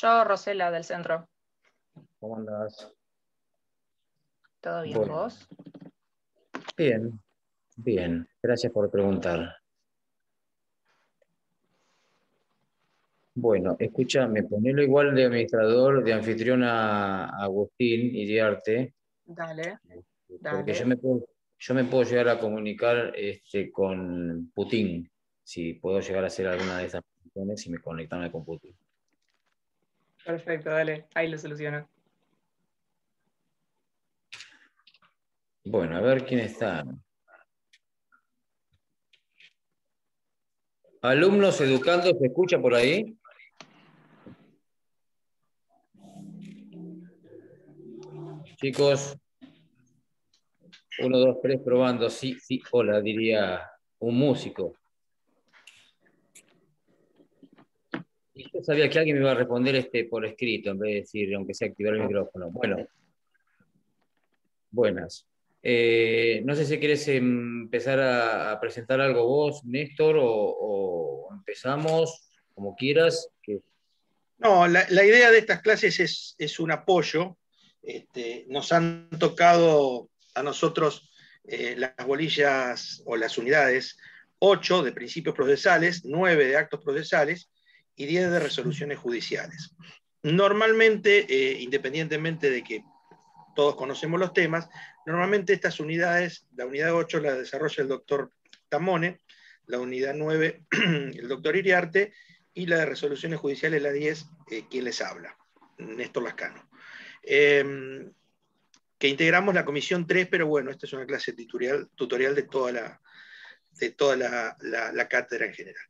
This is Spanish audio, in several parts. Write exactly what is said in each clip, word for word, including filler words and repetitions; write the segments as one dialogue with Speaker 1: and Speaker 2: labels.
Speaker 1: Yo, Rosela, del centro.
Speaker 2: ¿Cómo andás?
Speaker 1: ¿Todo bien,
Speaker 2: Bueno,
Speaker 1: vos?
Speaker 2: bien, bien. Gracias por preguntar. Bueno, escúchame, ponelo igual de administrador, de anfitrión a a Agustín y de arte,
Speaker 1: Dale,
Speaker 2: porque yo
Speaker 1: dale.
Speaker 2: me puedo, yo me puedo llegar a comunicar este, con Putin, si puedo llegar a hacer alguna de esas funciones y me conectarme con Putin.
Speaker 1: Perfecto, dale. Ahí lo soluciono.
Speaker 2: Bueno, a ver quién está. Alumnos educando, ¿se escucha por ahí? Chicos, uno, dos, tres, probando. Sí, sí, hola, diría un músico. Y yo sabía que alguien me iba a responder este por escrito, en vez de decir, aunque sea activar el micrófono. Bueno, buenas. Eh, no sé si querés empezar a, a presentar algo vos, Néstor, o, o empezamos, como quieras. Que...
Speaker 3: No, la, la idea de estas clases es, es un apoyo. Este, nos han tocado a nosotros eh, las bolillas o las unidades ocho de principios procesales, nueve de actos procesales y diez de resoluciones judiciales. Normalmente, eh, independientemente de que todos conocemos los temas, normalmente estas unidades, la unidad ocho la desarrolla el doctor Tamone, la unidad nueve el doctor Iriarte, y la de resoluciones judiciales, la diez, eh, quien les habla, Néstor Lascano. Eh, que integramos la comisión tres, pero bueno, esta es una clase tutorial, tutorial de toda la, de toda la, la, la cátedra en general.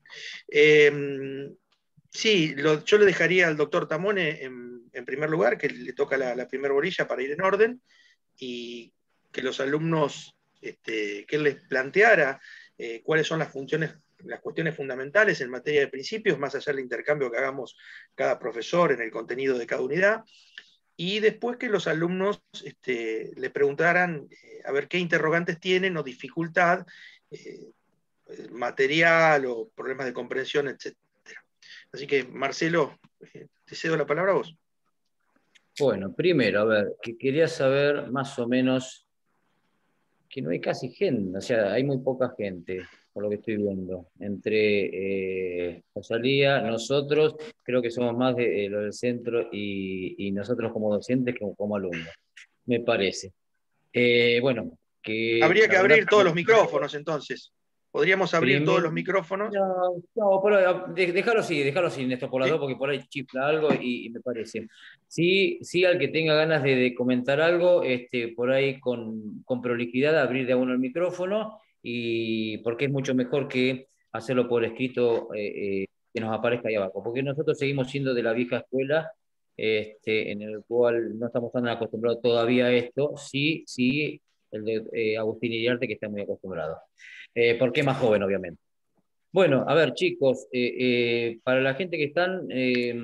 Speaker 3: Eh, sí, lo, yo le dejaría al doctor Tamone en, en primer lugar, que le toca la, la primera bolilla para ir en orden, y que los alumnos, este, que él les planteara eh, cuáles son las funciones, las cuestiones fundamentales en materia de principios, más allá del intercambio que hagamos cada profesor en el contenido de cada unidad, y después que los alumnos este, le preguntaran eh, a ver qué interrogantes tienen o dificultad eh, material o problemas de comprensión, etcétera. Así que, Marcelo, eh, te cedo la palabra a vos.
Speaker 2: Bueno, primero, a ver, que quería saber más o menos que no hay casi gente, o sea, hay muy poca gente, por lo que estoy viendo. Entre eh, Rosalía, nosotros, creo que somos más de, eh, lo del centro y, y nosotros como docentes que como, como alumnos, me parece. Eh, bueno, que
Speaker 3: Habría
Speaker 2: la
Speaker 3: que
Speaker 2: verdad,
Speaker 3: abrir todos los micrófonos entonces. Podríamos abrir todos
Speaker 2: primero,
Speaker 3: los micrófonos.
Speaker 2: no, no, por ahí, de- déjalo así, déjalo así, Néstor, por las
Speaker 3: ¿Sí?
Speaker 2: dos, porque por ahí chifla algo y, y me parece. Sí, sí, al que tenga ganas de, de comentar algo, este, por ahí con, con prolijidad, abrir de a uno el micrófono, y porque es mucho mejor que hacerlo por escrito, eh, eh, que nos aparezca ahí abajo, porque nosotros seguimos siendo de la vieja escuela, este, en el cual no estamos tan acostumbrados todavía a esto, sí, sí, el de eh, Agustín Iriarte, que está muy acostumbrado. Eh, porque es más joven, obviamente. Bueno, a ver, chicos, eh, eh, para la gente que están, eh,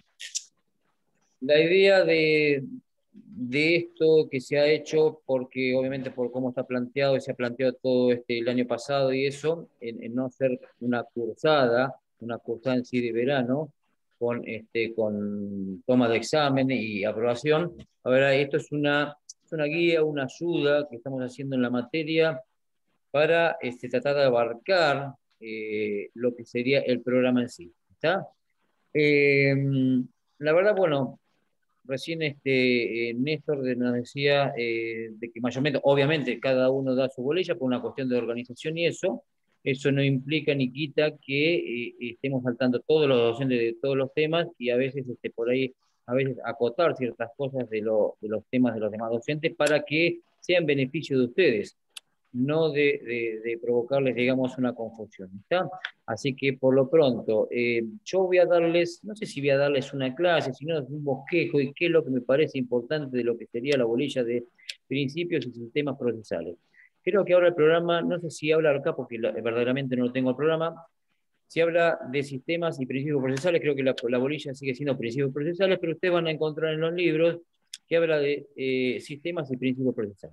Speaker 2: la idea de, de esto que se ha hecho, porque obviamente por cómo está planteado, y se ha planteado todo este, el año pasado y eso, en, en no ser una cursada, una cursada en sí de verano, con, este, con toma de examen y aprobación. A ver, esto es una, es una guía, una ayuda que estamos haciendo en la materia para este, tratar de abarcar eh, lo que sería el programa en sí. ¿Está? Eh, la verdad, bueno, recién este, eh, Néstor nos decía eh, de que mayormente, obviamente, cada uno da su bolilla por una cuestión de organización y eso. Eso no implica ni quita que eh, estemos faltando todos los docentes de todos los temas y a veces este, por ahí, a veces acotar ciertas cosas de, lo, de los temas de los demás docentes para que sean beneficio de ustedes, no de, de, de provocarles, digamos, una confusión. ¿Está? Así que por lo pronto, eh, yo voy a darles, no sé si voy a darles una clase, sino un bosquejo y qué es lo que me parece importante de lo que sería la bolilla de principios y sistemas procesales. Creo que ahora el programa, no sé si habla acá porque la, verdaderamente no lo tengo el programa, si habla de sistemas y principios procesales, creo que la, la bolilla sigue siendo principios procesales, pero ustedes van a encontrar en los libros que habla de eh, sistemas y principios procesales.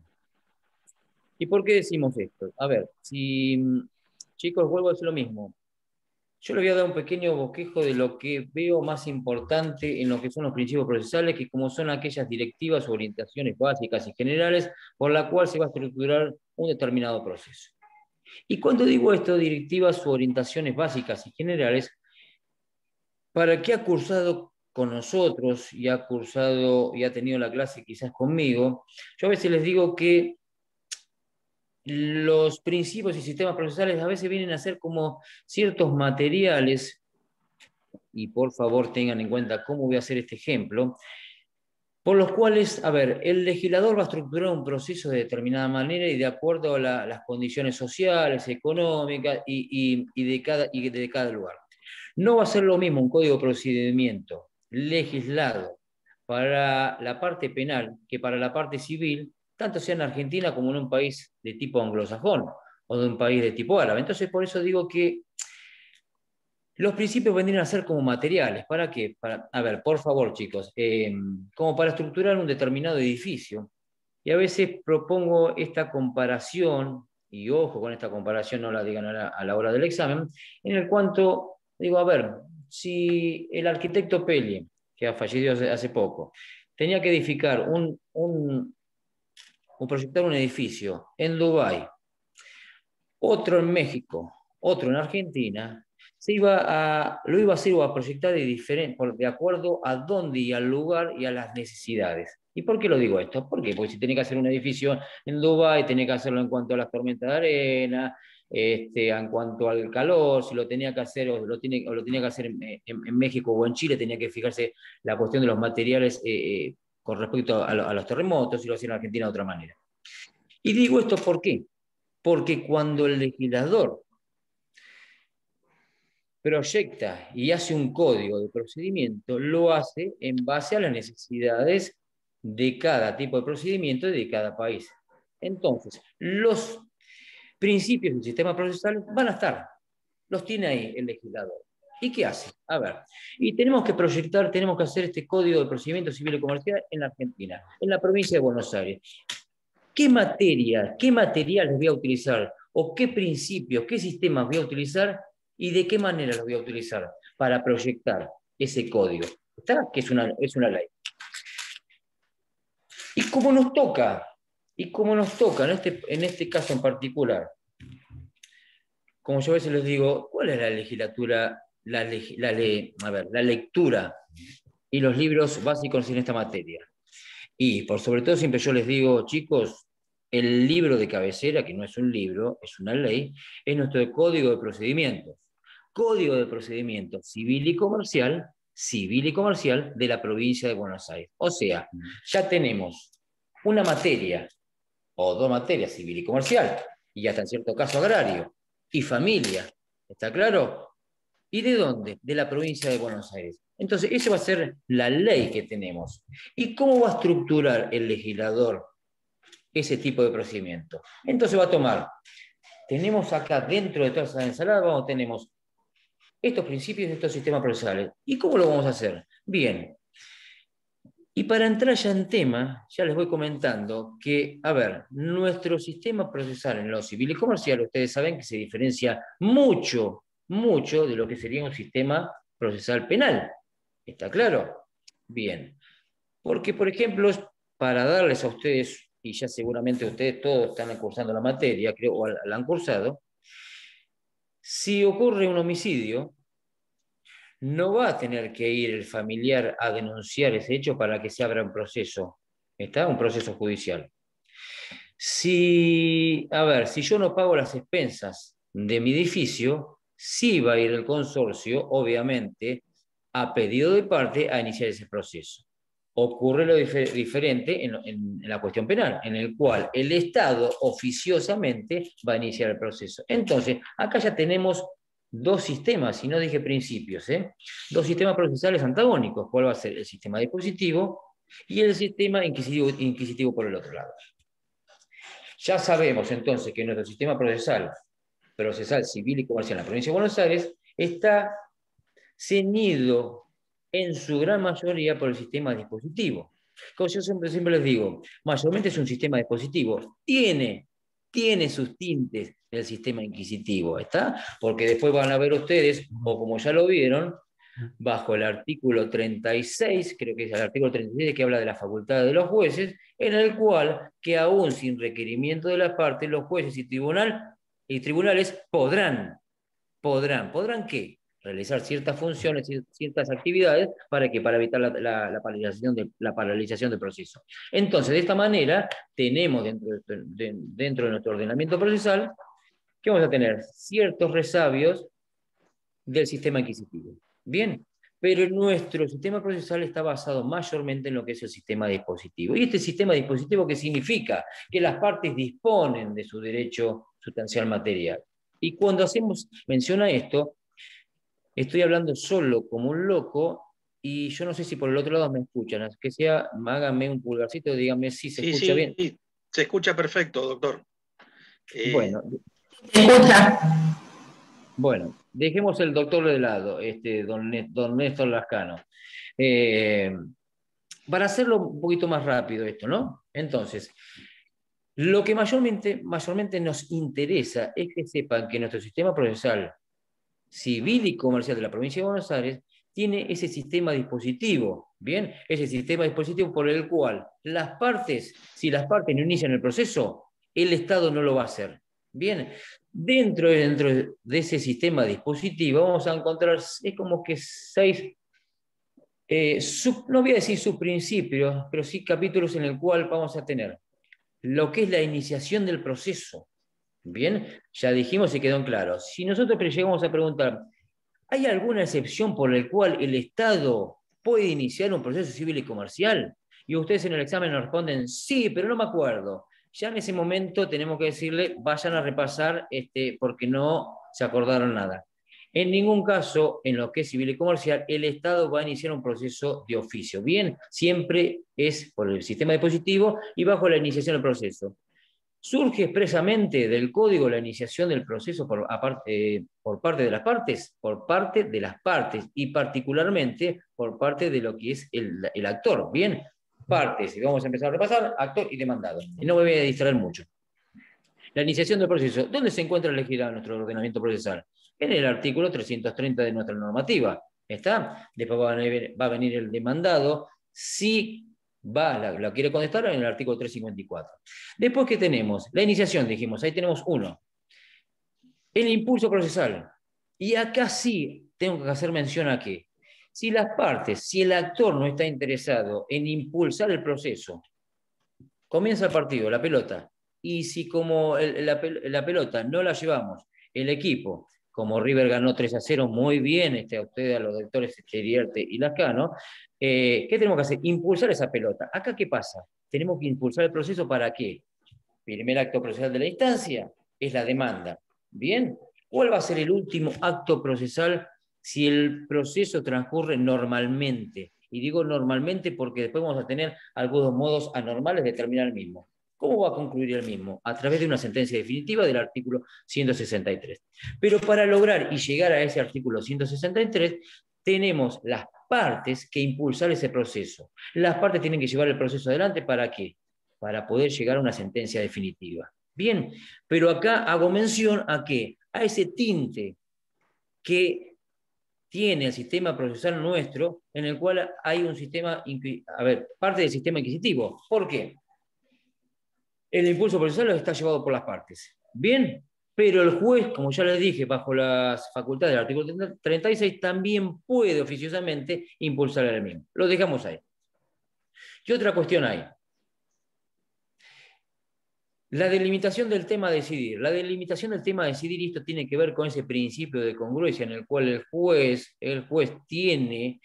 Speaker 2: ¿Y por qué decimos esto? A ver, si, chicos, vuelvo a decir lo mismo. yo le voy a dar un pequeño bosquejo de lo que veo más importante en lo que son los principios procesales, que como son aquellas directivas o orientaciones básicas y generales por la cual se va a estructurar un determinado proceso. Y cuando digo esto, directivas o orientaciones básicas y generales, para el que ha cursado con nosotros y ha cursado y ha tenido la clase quizás conmigo, yo a veces les digo que los principios y sistemas procesales a veces vienen a ser como ciertos materiales, y por favor tengan en cuenta cómo voy a hacer este ejemplo, por los cuales, a ver, el legislador va a estructurar un proceso de determinada manera y de acuerdo a la, las condiciones sociales, económicas y, y, y, de cada, y de cada lugar. No va a ser lo mismo un código de procedimiento legislado para la parte penal que para la parte civil, tanto sea en Argentina como en un país de tipo anglosajón o de un país de tipo árabe. Entonces, por eso digo que los principios vendrían a ser como materiales. ¿Para qué? Para, a ver, por favor, chicos, eh, como para estructurar un determinado edificio. Y a veces propongo esta comparación, y ojo con esta comparación, no la digan a la, a la hora del examen, en el cuanto, digo, a ver, si el arquitecto Peli, que ha fallecido hace, hace poco, tenía que edificar un, un, o proyectar un edificio en Dubái, otro en México, otro en Argentina, se iba a, lo iba a hacer o a proyectar de, diferente, de acuerdo a dónde y al lugar y a las necesidades. ¿Y por qué lo digo esto? ¿Por qué? Porque si tenía que hacer un edificio en Dubái, tenía que hacerlo en cuanto a las tormentas de arena, este, en cuanto al calor, si lo tenía que hacer o lo, tiene, o lo tenía que hacer en, en, en México o en Chile, tenía que fijarse la cuestión de los materiales eh, eh, con respecto a, a los terremotos, si lo hacía en Argentina de otra manera. Y digo esto ¿por qué? Porque cuando el legislador proyecta y hace un código de procedimiento, lo hace en base a las necesidades de cada tipo de procedimiento y de cada país. Entonces, los principios del sistema procesal van a estar, los tiene ahí el legislador. ¿Y qué hace? A ver, y tenemos que proyectar, tenemos que hacer este código de procedimiento civil y comercial en la Argentina, en la provincia de Buenos Aires. ¿Qué materia, qué materiales voy a utilizar? ¿O qué principios, qué sistemas voy a utilizar? ¿Y de qué manera los voy a utilizar para proyectar ese código? ¿Está? Que es una, es una ley. Y como nos toca, y como nos toca en este, en este caso en particular, como yo a veces les digo, ¿cuál es la legislatura, la, la, a ver, la lectura y los libros básicos en esta materia? Y por sobre todo siempre yo les digo, chicos, el libro de cabecera, que no es un libro, es una ley, es nuestro Código de Procedimientos. Código de Procedimientos Civil y Comercial, Civil y Comercial de la provincia de Buenos Aires. O sea, ya tenemos una materia, o dos materias, civil y comercial, y hasta en cierto caso agrario, y familia. ¿Está claro? ¿Y de dónde? De la provincia de Buenos Aires. Entonces, esa va a ser la ley que tenemos. ¿Y cómo va a estructurar el legislador ese tipo de procedimiento? Entonces va a tomar, tenemos acá dentro de toda esa ensalada, vamos, tenemos estos principios de estos sistemas procesales. ¿Y cómo lo vamos a hacer? Bien. Y para entrar ya en tema, ya les voy comentando que, a ver, nuestro sistema procesal en lo civil y comercial, ustedes saben que se diferencia mucho, mucho de lo que sería un sistema procesal penal. ¿Está claro? Bien. Porque, por ejemplo, para darles a ustedes, y ya seguramente ustedes todos están cursando la materia, creo, o la han cursado, si ocurre un homicidio, no va a tener que ir el familiar a denunciar ese hecho para que se abra un proceso, ¿está? Un proceso judicial. Si, a ver, si yo no pago las expensas de mi edificio, sí va a ir el consorcio, obviamente, a pedido de parte a iniciar ese proceso. Ocurre lo difer diferente en, en, en la cuestión penal, en el cual el Estado oficiosamente va a iniciar el proceso. Entonces, acá ya tenemos dos sistemas, y no dije principios, ¿eh? Dos sistemas procesales antagónicos. ¿Cuál va a ser? El sistema dispositivo y el sistema inquisitivo, inquisitivo por el otro lado. Ya sabemos entonces que nuestro sistema procesal, procesal civil y comercial en la provincia de Buenos Aires está ceñido en su gran mayoría por el sistema dispositivo. Como yo siempre, siempre les digo, mayormente es un sistema dispositivo. Tiene, tiene sus tintes del sistema inquisitivo, ¿está? Porque después van a ver ustedes, o como ya lo vieron, bajo el artículo treinta y seis, creo que es el artículo treinta y seis que habla de la facultad de los jueces, en el cual, que aún sin requerimiento de la parte, los jueces y, tribunal, y tribunales podrán, podrán, ¿podrán qué? Realizar ciertas funciones, ciertas actividades, ¿para qué? Para evitar la, la, la, paralización de, la paralización del proceso. Entonces, de esta manera, tenemos dentro de, de, dentro de nuestro ordenamiento procesal que vamos a tener ciertos resabios del sistema inquisitivo. Bien, pero nuestro sistema procesal está basado mayormente en lo que es el sistema dispositivo. ¿Y este sistema dispositivo qué significa? Que las partes disponen de su derecho sustancial material. Y cuando hacemos mención a esto, estoy hablando solo como un loco, y yo no sé si por el otro lado me escuchan, que sea, háganme un pulgarcito, díganme si se
Speaker 3: sí,
Speaker 2: escucha
Speaker 3: sí,
Speaker 2: bien.
Speaker 3: Sí, se escucha perfecto, doctor. Eh...
Speaker 2: Bueno,
Speaker 1: se escucha.
Speaker 2: Bueno, dejemos el doctor de lado, este, don, don Néstor Lascano. Eh, para hacerlo un poquito más rápido esto, ¿no? Entonces, lo que mayormente, mayormente nos interesa es que sepan que nuestro sistema procesal civil y comercial de la provincia de Buenos Aires tiene ese sistema dispositivo, ¿bien? Ese sistema dispositivo por el cual las partes, si las partes no inician el proceso, el Estado no lo va a hacer. Bien, dentro, dentro de ese sistema dispositivo vamos a encontrar, es como que seis, eh, sub, no voy a decir subprincipios, pero sí capítulos en el cual vamos a tener lo que es la iniciación del proceso. Bien, ya dijimos y quedó en claro. Si nosotros llegamos a preguntar, ¿hay alguna excepción por la cual el Estado puede iniciar un proceso civil y comercial? Y ustedes en el examen nos responden, sí, pero no me acuerdo. Ya en ese momento tenemos que decirle, vayan a repasar este, porque no se acordaron nada. En ningún caso, en lo que es civil y comercial, el Estado va a iniciar un proceso de oficio. Bien, siempre es por el sistema dispositivo y bajo la iniciación del proceso. Surge expresamente del código la iniciación del proceso por, aparte, eh, por parte de las partes, por parte de las partes y particularmente por parte de lo que es el, el actor. Bien, partes, y vamos a empezar a repasar, actor y demandado. Y no me voy a distraer mucho. La iniciación del proceso, ¿dónde se encuentra elegida nuestro ordenamiento procesal? En el artículo trescientos treinta de nuestra normativa. ¿Está? Después va a venir, va a venir el demandado, si va, la, la quiere contestar en el artículo trescientos cincuenta y cuatro. Después, ¿qué tenemos? La iniciación, dijimos, ahí tenemos uno. El impulso procesal. Y acá sí tengo que hacer mención a que si las partes, si el actor no está interesado en impulsar el proceso, comienza el partido, la pelota, y si como el, la, la pelota no la llevamos, el equipo, como River ganó tres a cero, muy bien, este, a ustedes, a los doctores Cherierte y Lascano, eh, ¿qué tenemos que hacer? Impulsar esa pelota. ¿Acá qué pasa? Tenemos que impulsar el proceso ¿para qué? Primer acto procesal de la instancia es la demanda. ¿Bien? ¿Cuál va a ser el último acto procesal si el proceso transcurre normalmente? Y digo normalmente porque después vamos a tener algunos modos anormales de terminar el mismo. ¿Cómo va a concluir el mismo? A través de una sentencia definitiva del artículo ciento sesenta y tres. Pero para lograr y llegar a ese artículo ciento sesenta y tres, tenemos las partes que impulsar ese proceso. Las partes tienen que llevar el proceso adelante, ¿para qué? Para poder llegar a una sentencia definitiva. Bien, pero acá hago mención a qué? A ese tinte que tiene el sistema procesal nuestro, en el cual hay un sistema, a ver, parte del sistema inquisitivo. ¿Por qué? El impulso procesal está llevado por las partes. Bien, pero el juez, como ya les dije, bajo las facultades del artículo treinta y seis, también puede oficiosamente impulsar el mismo. Lo dejamos ahí. ¿Qué otra cuestión hay? La delimitación del tema a decidir. La delimitación del tema a decidir, y esto tiene que ver con ese principio de congruencia en el cual el juez, el juez tiene...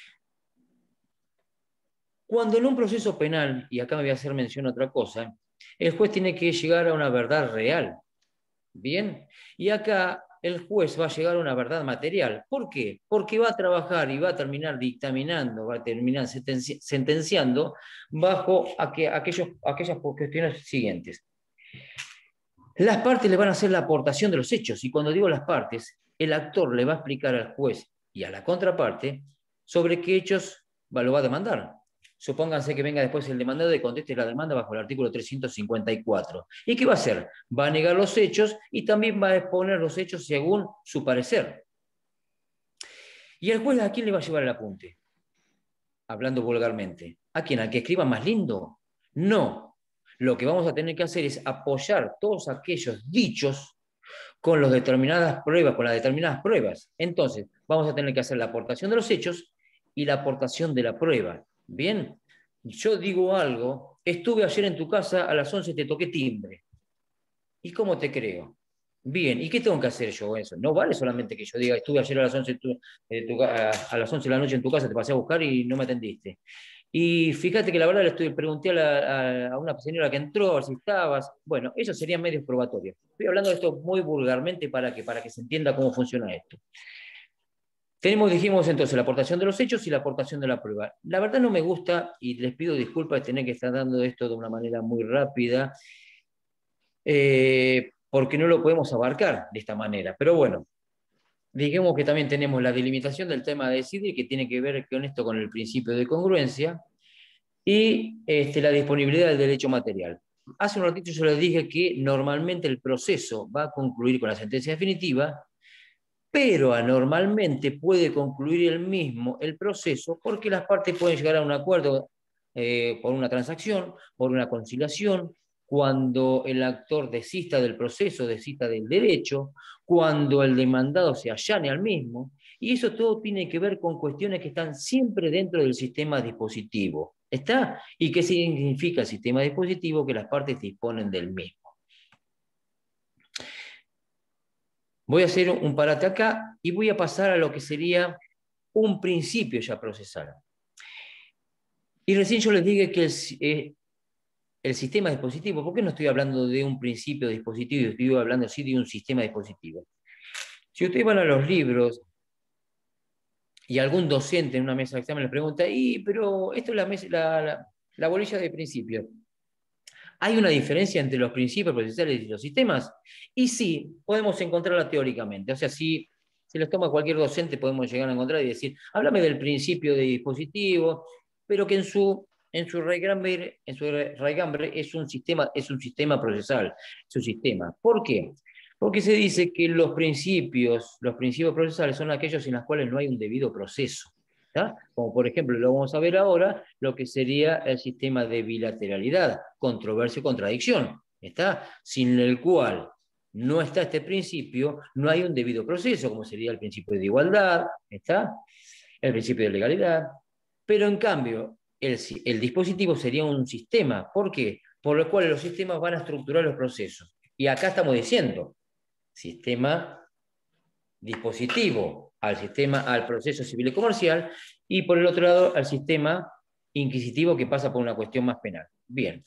Speaker 2: Cuando en un proceso penal, y acá me voy a hacer mención a otra cosa, el juez tiene que llegar a una verdad real. ¿Bien? Y acá el juez va a llegar a una verdad material. ¿Por qué? Porque va a trabajar y va a terminar dictaminando, va a terminar sentenci sentenciando bajo aqu aquellos, aquellas cuestiones siguientes. Las partes le van a hacer la aportación de los hechos, y cuando digo las partes, el actor le va a explicar al juez y a la contraparte sobre qué hechos lo va a demandar. supónganse que venga después el demandado y conteste la demanda bajo el artículo trescientos cincuenta y cuatro. ¿Y qué va a hacer? Va a negar los hechos y también va a exponer los hechos según su parecer. ¿Y el juez a quién le va a llevar el apunte? Hablando vulgarmente. ¿A quién? ¿Al que escriba más lindo? No. Lo que vamos a tener que hacer es apoyar todos aquellos dichos con las determinadas pruebas, con las determinadas pruebas. Entonces, vamos a tener que hacer la aportación de los hechos y la aportación de la prueba. Bien, yo digo algo, estuve ayer en tu casa a las once, te toqué timbre. ¿Y cómo te creo? Bien, ¿y qué tengo que hacer yo eso? No vale solamente que yo diga, estuve ayer a las once, tu, eh, tu, a, a las once de la noche en tu casa, te pasé a buscar y no me atendiste. Y fíjate que la verdad le estoy, pregunté a, la, a, a una señora que entró, a ver si estabas. Bueno, esos serían medios probatorios. Estoy hablando de esto muy vulgarmente para que, para que se entienda cómo funciona esto. Tenemos, dijimos entonces, la aportación de los hechos y la aportación de la prueba. La verdad no me gusta, y les pido disculpas de tener que estar dando esto de una manera muy rápida, eh, porque no lo podemos abarcar de esta manera. Pero bueno, digamos que también tenemos la delimitación del tema de decidir, que tiene que ver con esto, con el principio de congruencia, y este, la disponibilidad del derecho material. Hace un ratito yo les dije que normalmente el proceso va a concluir con la sentencia definitiva, pero anormalmente puede concluir el mismo el proceso porque las partes pueden llegar a un acuerdo eh, por una transacción, por una conciliación, cuando el actor desista del proceso, desista del derecho, cuando el demandado se allane al mismo, y eso todo tiene que ver con cuestiones que están siempre dentro del sistema dispositivo. ¿Está? ¿Y qué significa el sistema dispositivo? Que las partes disponen del mismo. Voy a hacer un parate acá y voy a pasar a lo que sería un principio ya procesal. Y recién yo les dije que el, eh, el sistema dispositivo, ¿por qué no estoy hablando de un principio dispositivo? Estoy hablando así de un sistema dispositivo. Si ustedes van a los libros y algún docente en una mesa de examen les pregunta, y, pero esto es la, mesa, la, la, la bolilla de principio. ¿Hay una diferencia entre los principios procesales y los sistemas? Y sí, podemos encontrarla teóricamente. O sea, si se los toma cualquier docente, podemos llegar a encontrar y decir, háblame del principio de dispositivo, pero que en su, en su raigambre, en su raigambre es, un sistema, es un sistema procesal, es un sistema. ¿Por qué? Porque se dice que los principios, los principios procesales son aquellos en los cuales no hay un debido proceso. ¿Tá? Como por ejemplo, lo vamos a ver ahora, lo que sería el sistema de bilateralidad, controversia y contradicción, ¿está? Sin el cual no está este principio, no hay un debido proceso, como sería el principio de igualdad, ¿está? El principio de legalidad, pero en cambio, el, el dispositivo sería un sistema. ¿Por qué? Por lo cual los sistemas van a estructurar los procesos. Y acá estamos diciendo, sistema dispositivo al sistema, al proceso civil y comercial, y por el otro lado al sistema inquisitivo que pasa por una cuestión más penal. Bien.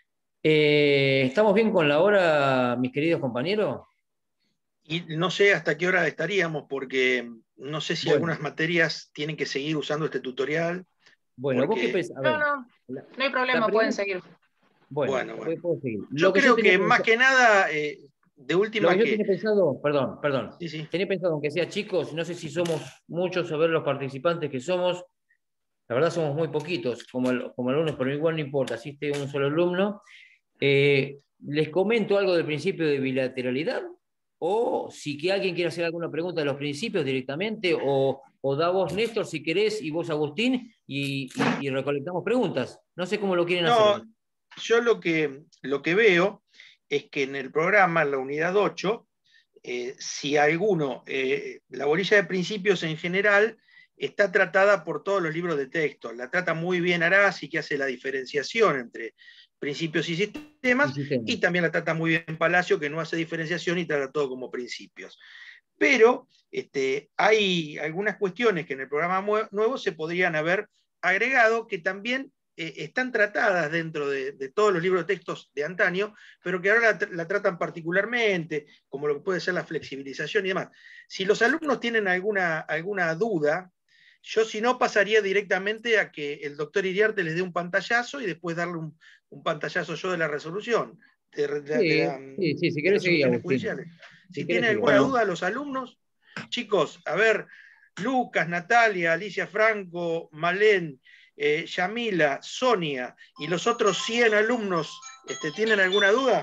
Speaker 2: Eh, ¿Estamos bien con la hora, mis queridos compañeros?
Speaker 3: Y no sé hasta qué hora estaríamos, porque no sé si
Speaker 2: bueno.
Speaker 3: algunas materias tienen que seguir usando este tutorial.
Speaker 2: Bueno,
Speaker 3: porque...
Speaker 2: ¿vos qué pensás?
Speaker 1: No, no, no hay problema, pueden seguir.
Speaker 2: Bueno,
Speaker 3: bueno, bueno.
Speaker 2: puedo seguir.
Speaker 3: Yo
Speaker 2: Lo que
Speaker 3: creo
Speaker 2: yo
Speaker 3: que
Speaker 2: pensado...
Speaker 3: más que nada... Eh, De última
Speaker 2: Lo que yo
Speaker 3: que...
Speaker 2: tenía pensado, perdón, perdón,
Speaker 3: sí, sí.
Speaker 2: tenía pensado, aunque sea chicos, no sé si somos muchos a ver los participantes que somos, la verdad somos muy poquitos, como, el, como alumnos, pero igual no importa, asiste un solo alumno. Eh, ¿Les comento algo del principio de bilateralidad? O si que alguien quiere hacer alguna pregunta de los principios directamente, o, o da vos, Néstor, si querés, y vos, Agustín, y, y, y recolectamos preguntas. No sé cómo lo quieren
Speaker 3: no,
Speaker 2: hacer.
Speaker 3: Yo lo que, lo que veo es que en el programa, en la unidad ocho, eh, si alguno, eh, la bolilla de principios en general está tratada por todos los libros de texto. La trata muy bien Arasi, que hace la diferenciación entre principios y sistemas, y, sistemas. y también la trata muy bien Palacio, que no hace diferenciación y trata todo como principios. Pero este, hay algunas cuestiones que en el programa nuevo se podrían haber agregado que también eh, están tratadas dentro de, de todos los libros de textos de antaño, pero que ahora la, la tratan particularmente, como lo que puede ser la flexibilización y demás. Si los alumnos tienen alguna, alguna duda, yo si no pasaría directamente a que el doctor Iriarte les dé un pantallazo y después darle un, un pantallazo yo de la resolución. De, de,
Speaker 2: sí,
Speaker 3: de la,
Speaker 2: sí, sí, si
Speaker 3: de
Speaker 2: querés seguir,
Speaker 3: judiciales. Si,
Speaker 2: si
Speaker 3: tienen alguna
Speaker 2: bueno.
Speaker 3: duda los alumnos, chicos, a ver, Lucas, Natalia, Alicia Franco, Malén eh, Yamila, Sonia y los otros cien alumnos, este, ¿tienen alguna duda?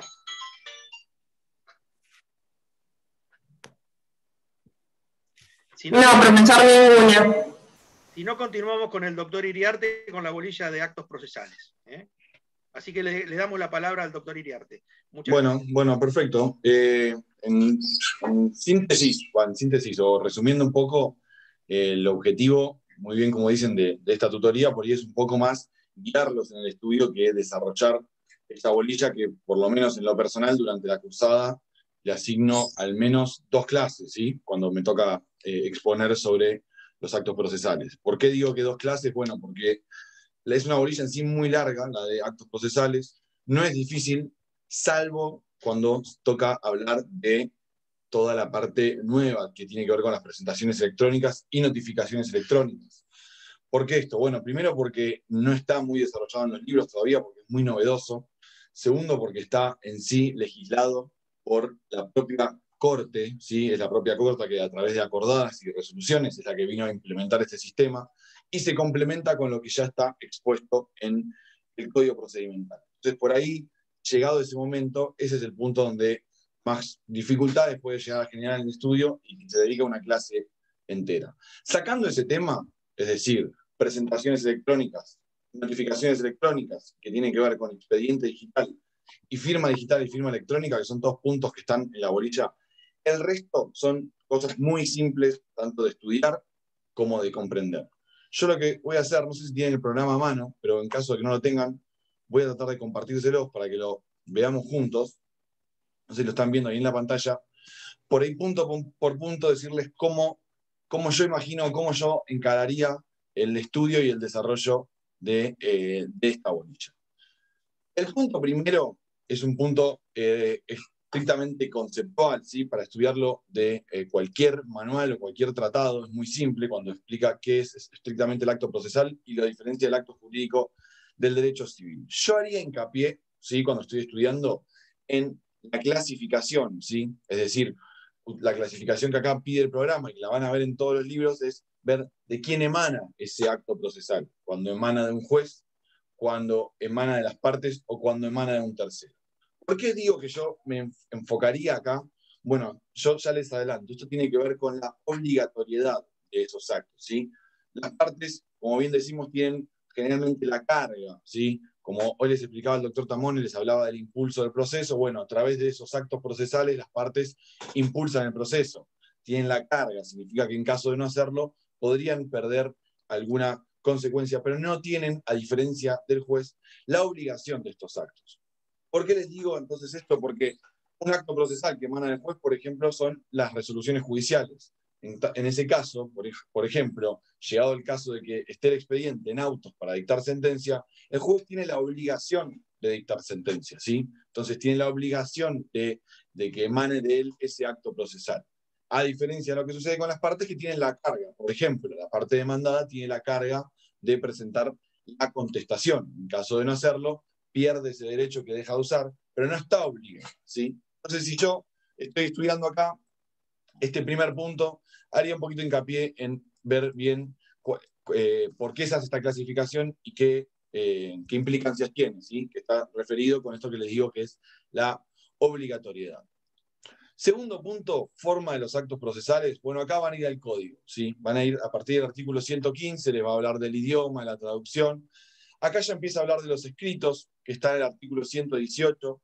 Speaker 3: Si no,
Speaker 4: no, profesor, ninguna.
Speaker 3: Si no, continuamos con el doctor Iriarte con la bolilla de actos procesales. ¿eh? Así que le, le damos la palabra al doctor Iriarte. Muchas
Speaker 5: bueno,
Speaker 3: gracias.
Speaker 5: Bueno, perfecto. Eh, en, en, síntesis, bueno, en síntesis, o resumiendo un poco, eh, el objetivo, muy bien como dicen, de, de esta tutoría, por ahí es un poco más guiarlos en el estudio que desarrollar esa bolilla que, por lo menos en lo personal, durante la cursada, le asigno al menos dos clases, ¿sí? Cuando me toca eh, exponer sobre los actos procesales. ¿Por qué digo que dos clases? Bueno, porque es una bolilla en sí muy larga, la de actos procesales, no es difícil, salvo cuando toca hablar de toda la parte nueva que tiene que ver con las presentaciones electrónicas y notificaciones electrónicas. ¿Por qué esto? Bueno, primero porque no está muy desarrollado en los libros todavía, porque es muy novedoso. Segundo, porque está en sí legislado por la propia Corte, ¿sí? Es la propia Corte que a través de acordadas y resoluciones es la que vino a implementar este sistema y se complementa con lo que ya está expuesto en el Código Procedimental. Entonces, por ahí, llegado ese momento, ese es el punto donde más dificultades puede llegar a generar en el estudio y que se dedica a una clase entera. Sacando ese tema, es decir, presentaciones electrónicas, notificaciones electrónicas, que tienen que ver con expediente digital, y firma digital y firma electrónica, que son dos puntos que están en la bolilla, el resto son cosas muy simples, tanto de estudiar como de comprender. Yo lo que voy a hacer, no sé si tienen el programa a mano, pero en caso de que no lo tengan, voy a tratar de compartírselos para que lo veamos juntos. No sé si lo están viendo ahí en la pantalla. Por ahí, punto por punto, decirles cómo, cómo yo imagino, cómo yo encararía el estudio y el desarrollo de, eh, de esta bolilla. El punto primero es un punto eh, estrictamente conceptual, ¿sí? Para estudiarlo de eh, cualquier manual o cualquier tratado, es muy simple cuando explica qué es estrictamente el acto procesal y la diferencia del acto jurídico del derecho civil. Yo haría hincapié, ¿sí? Cuando estoy estudiando, en la clasificación, ¿sí? Es decir, la clasificación que acá pide el programa y que la van a ver en todos los libros es ver de quién emana ese acto procesal, cuando emana de un juez, cuando emana de las partes o cuando emana de un tercero. ¿Por qué digo que yo me enfocaría acá? Bueno, yo ya les adelanto, esto tiene que ver con la obligatoriedad de esos actos, ¿sí? Las partes, como bien decimos, tienen generalmente la carga, ¿sí? Como hoy les explicaba el doctor Tamone, les hablaba del impulso del proceso, bueno, a través de esos actos procesales las partes impulsan el proceso, tienen la carga, significa que en caso de no hacerlo, podrían perder alguna consecuencia, pero no tienen, a diferencia del juez, la obligación de estos actos. ¿Por qué les digo entonces esto? Porque un acto procesal que emana del juez, por ejemplo, son las resoluciones judiciales. En, en ese caso, por, por ejemplo, llegado el caso de que esté el expediente en autos para dictar sentencia, el juez tiene la obligación de dictar sentencia, ¿sí? Entonces tiene la obligación de, de que emane de él ese acto procesal. A diferencia de lo que sucede con las partes que tienen la carga. Por ejemplo, la parte demandada tiene la carga de presentar la contestación. En caso de no hacerlo, pierde ese derecho que deja de usar, pero no está obligado, ¿sí? Entonces, si yo estoy estudiando acá este primer punto, haría un poquito de hincapié en ver bien eh, por qué se hace esta clasificación y qué, eh, qué implicancias tiene, ¿sí? Que está referido con esto que les digo que es la obligatoriedad. Segundo punto, forma de los actos procesales. Bueno, acá van a ir al código, ¿sí? Van a ir a partir del artículo ciento quince, les va a hablar del idioma, de la traducción. Acá ya empieza a hablar de los escritos, que está en el artículo ciento dieciocho.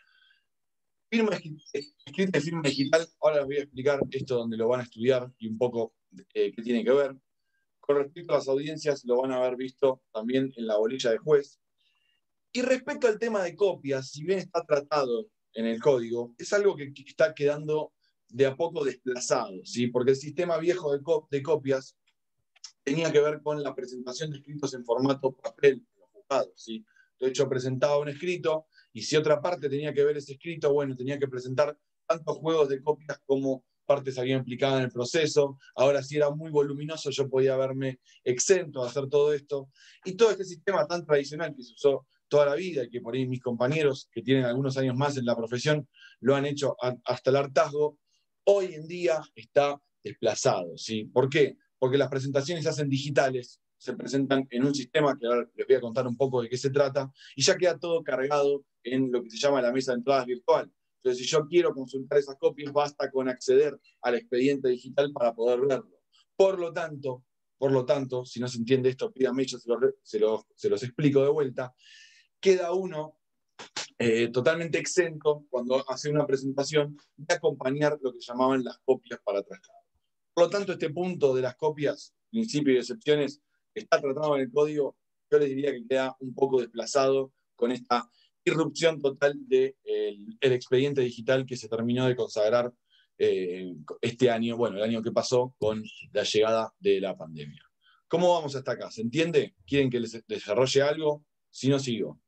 Speaker 5: Firma escrita y firma digital, ahora les voy a explicar esto donde lo van a estudiar y un poco eh, qué tiene que ver. Con respecto a las audiencias, lo van a haber visto también en la bolilla de juez. Y respecto al tema de copias, si bien está tratado en el código, es algo que está quedando de a poco desplazado, ¿sí? Porque el sistema viejo de, cop de copias tenía que ver con la presentación de escritos en formato papel en los juzgados, ¿sí? De hecho, presentaba un escrito y si otra parte tenía que ver ese escrito, bueno, tenía que presentar tantos juegos de copias como partes había implicado en el proceso. Ahora, si era muy voluminoso, yo podía verme exento de hacer todo esto. Y todo este sistema tan tradicional que se usó toda la vida y que por ahí mis compañeros que tienen algunos años más en la profesión lo han hecho hasta el hartazgo, hoy en día está desplazado, ¿sí? ¿Por qué? porque las presentaciones se hacen digitales, se presentan en un sistema que ahora les voy a contar un poco de qué se trata, y ya queda todo cargado en lo que se llama la mesa de entradas virtual. Entonces, si yo quiero consultar esas copias, basta con acceder al expediente digital para poder verlo. Por lo tanto, por lo tanto, si no se entiende esto, pídame, yo se los, se los, se los explico de vuelta, queda uno eh, totalmente exento cuando hace una presentación de acompañar lo que llamaban las copias para traslado. Por lo tanto, este punto de las copias, principios y excepciones, está tratado en el código, yo les diría que queda un poco desplazado con esta irrupción total del de, el expediente digital que se terminó de consagrar eh, este año, bueno, el año que pasó con la llegada de la pandemia. ¿Cómo vamos hasta acá? ¿Se entiende? ¿Quieren que les desarrolle algo? Si no, sigo.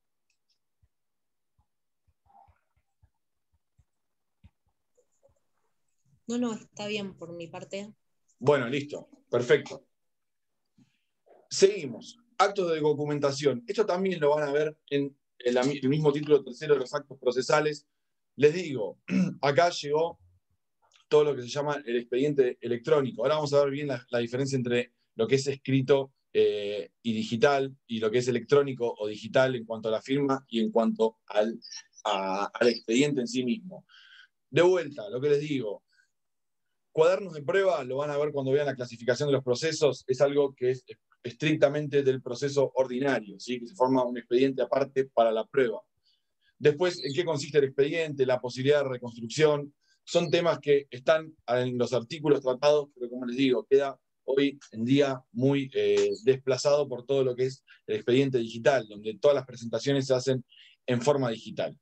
Speaker 4: No, no, está bien por mi parte.
Speaker 5: Bueno, listo, perfecto. Seguimos. Actos de documentación. Esto también lo van a ver en el, el mismo título tercero de los actos procesales. Les digo, acá llegó todo lo que se llama el expediente electrónico. Ahora vamos a ver bien la, la diferencia entre lo que es escrito eh, y digital, y lo que es electrónico o digital en cuanto a la firma y en cuanto al, a, al expediente en sí mismo. De vuelta, lo que les digo, cuadernos de prueba, lo van a ver cuando vean la clasificación de los procesos, es algo que es estrictamente del proceso ordinario, ¿sí? Que se forma un expediente aparte para la prueba. Después, ¿en qué consiste el expediente? La posibilidad de reconstrucción. Son temas que están en los artículos tratados, pero como les digo, queda hoy en día muy eh, desplazado por todo lo que es el expediente digital, donde todas las presentaciones se hacen en forma digital.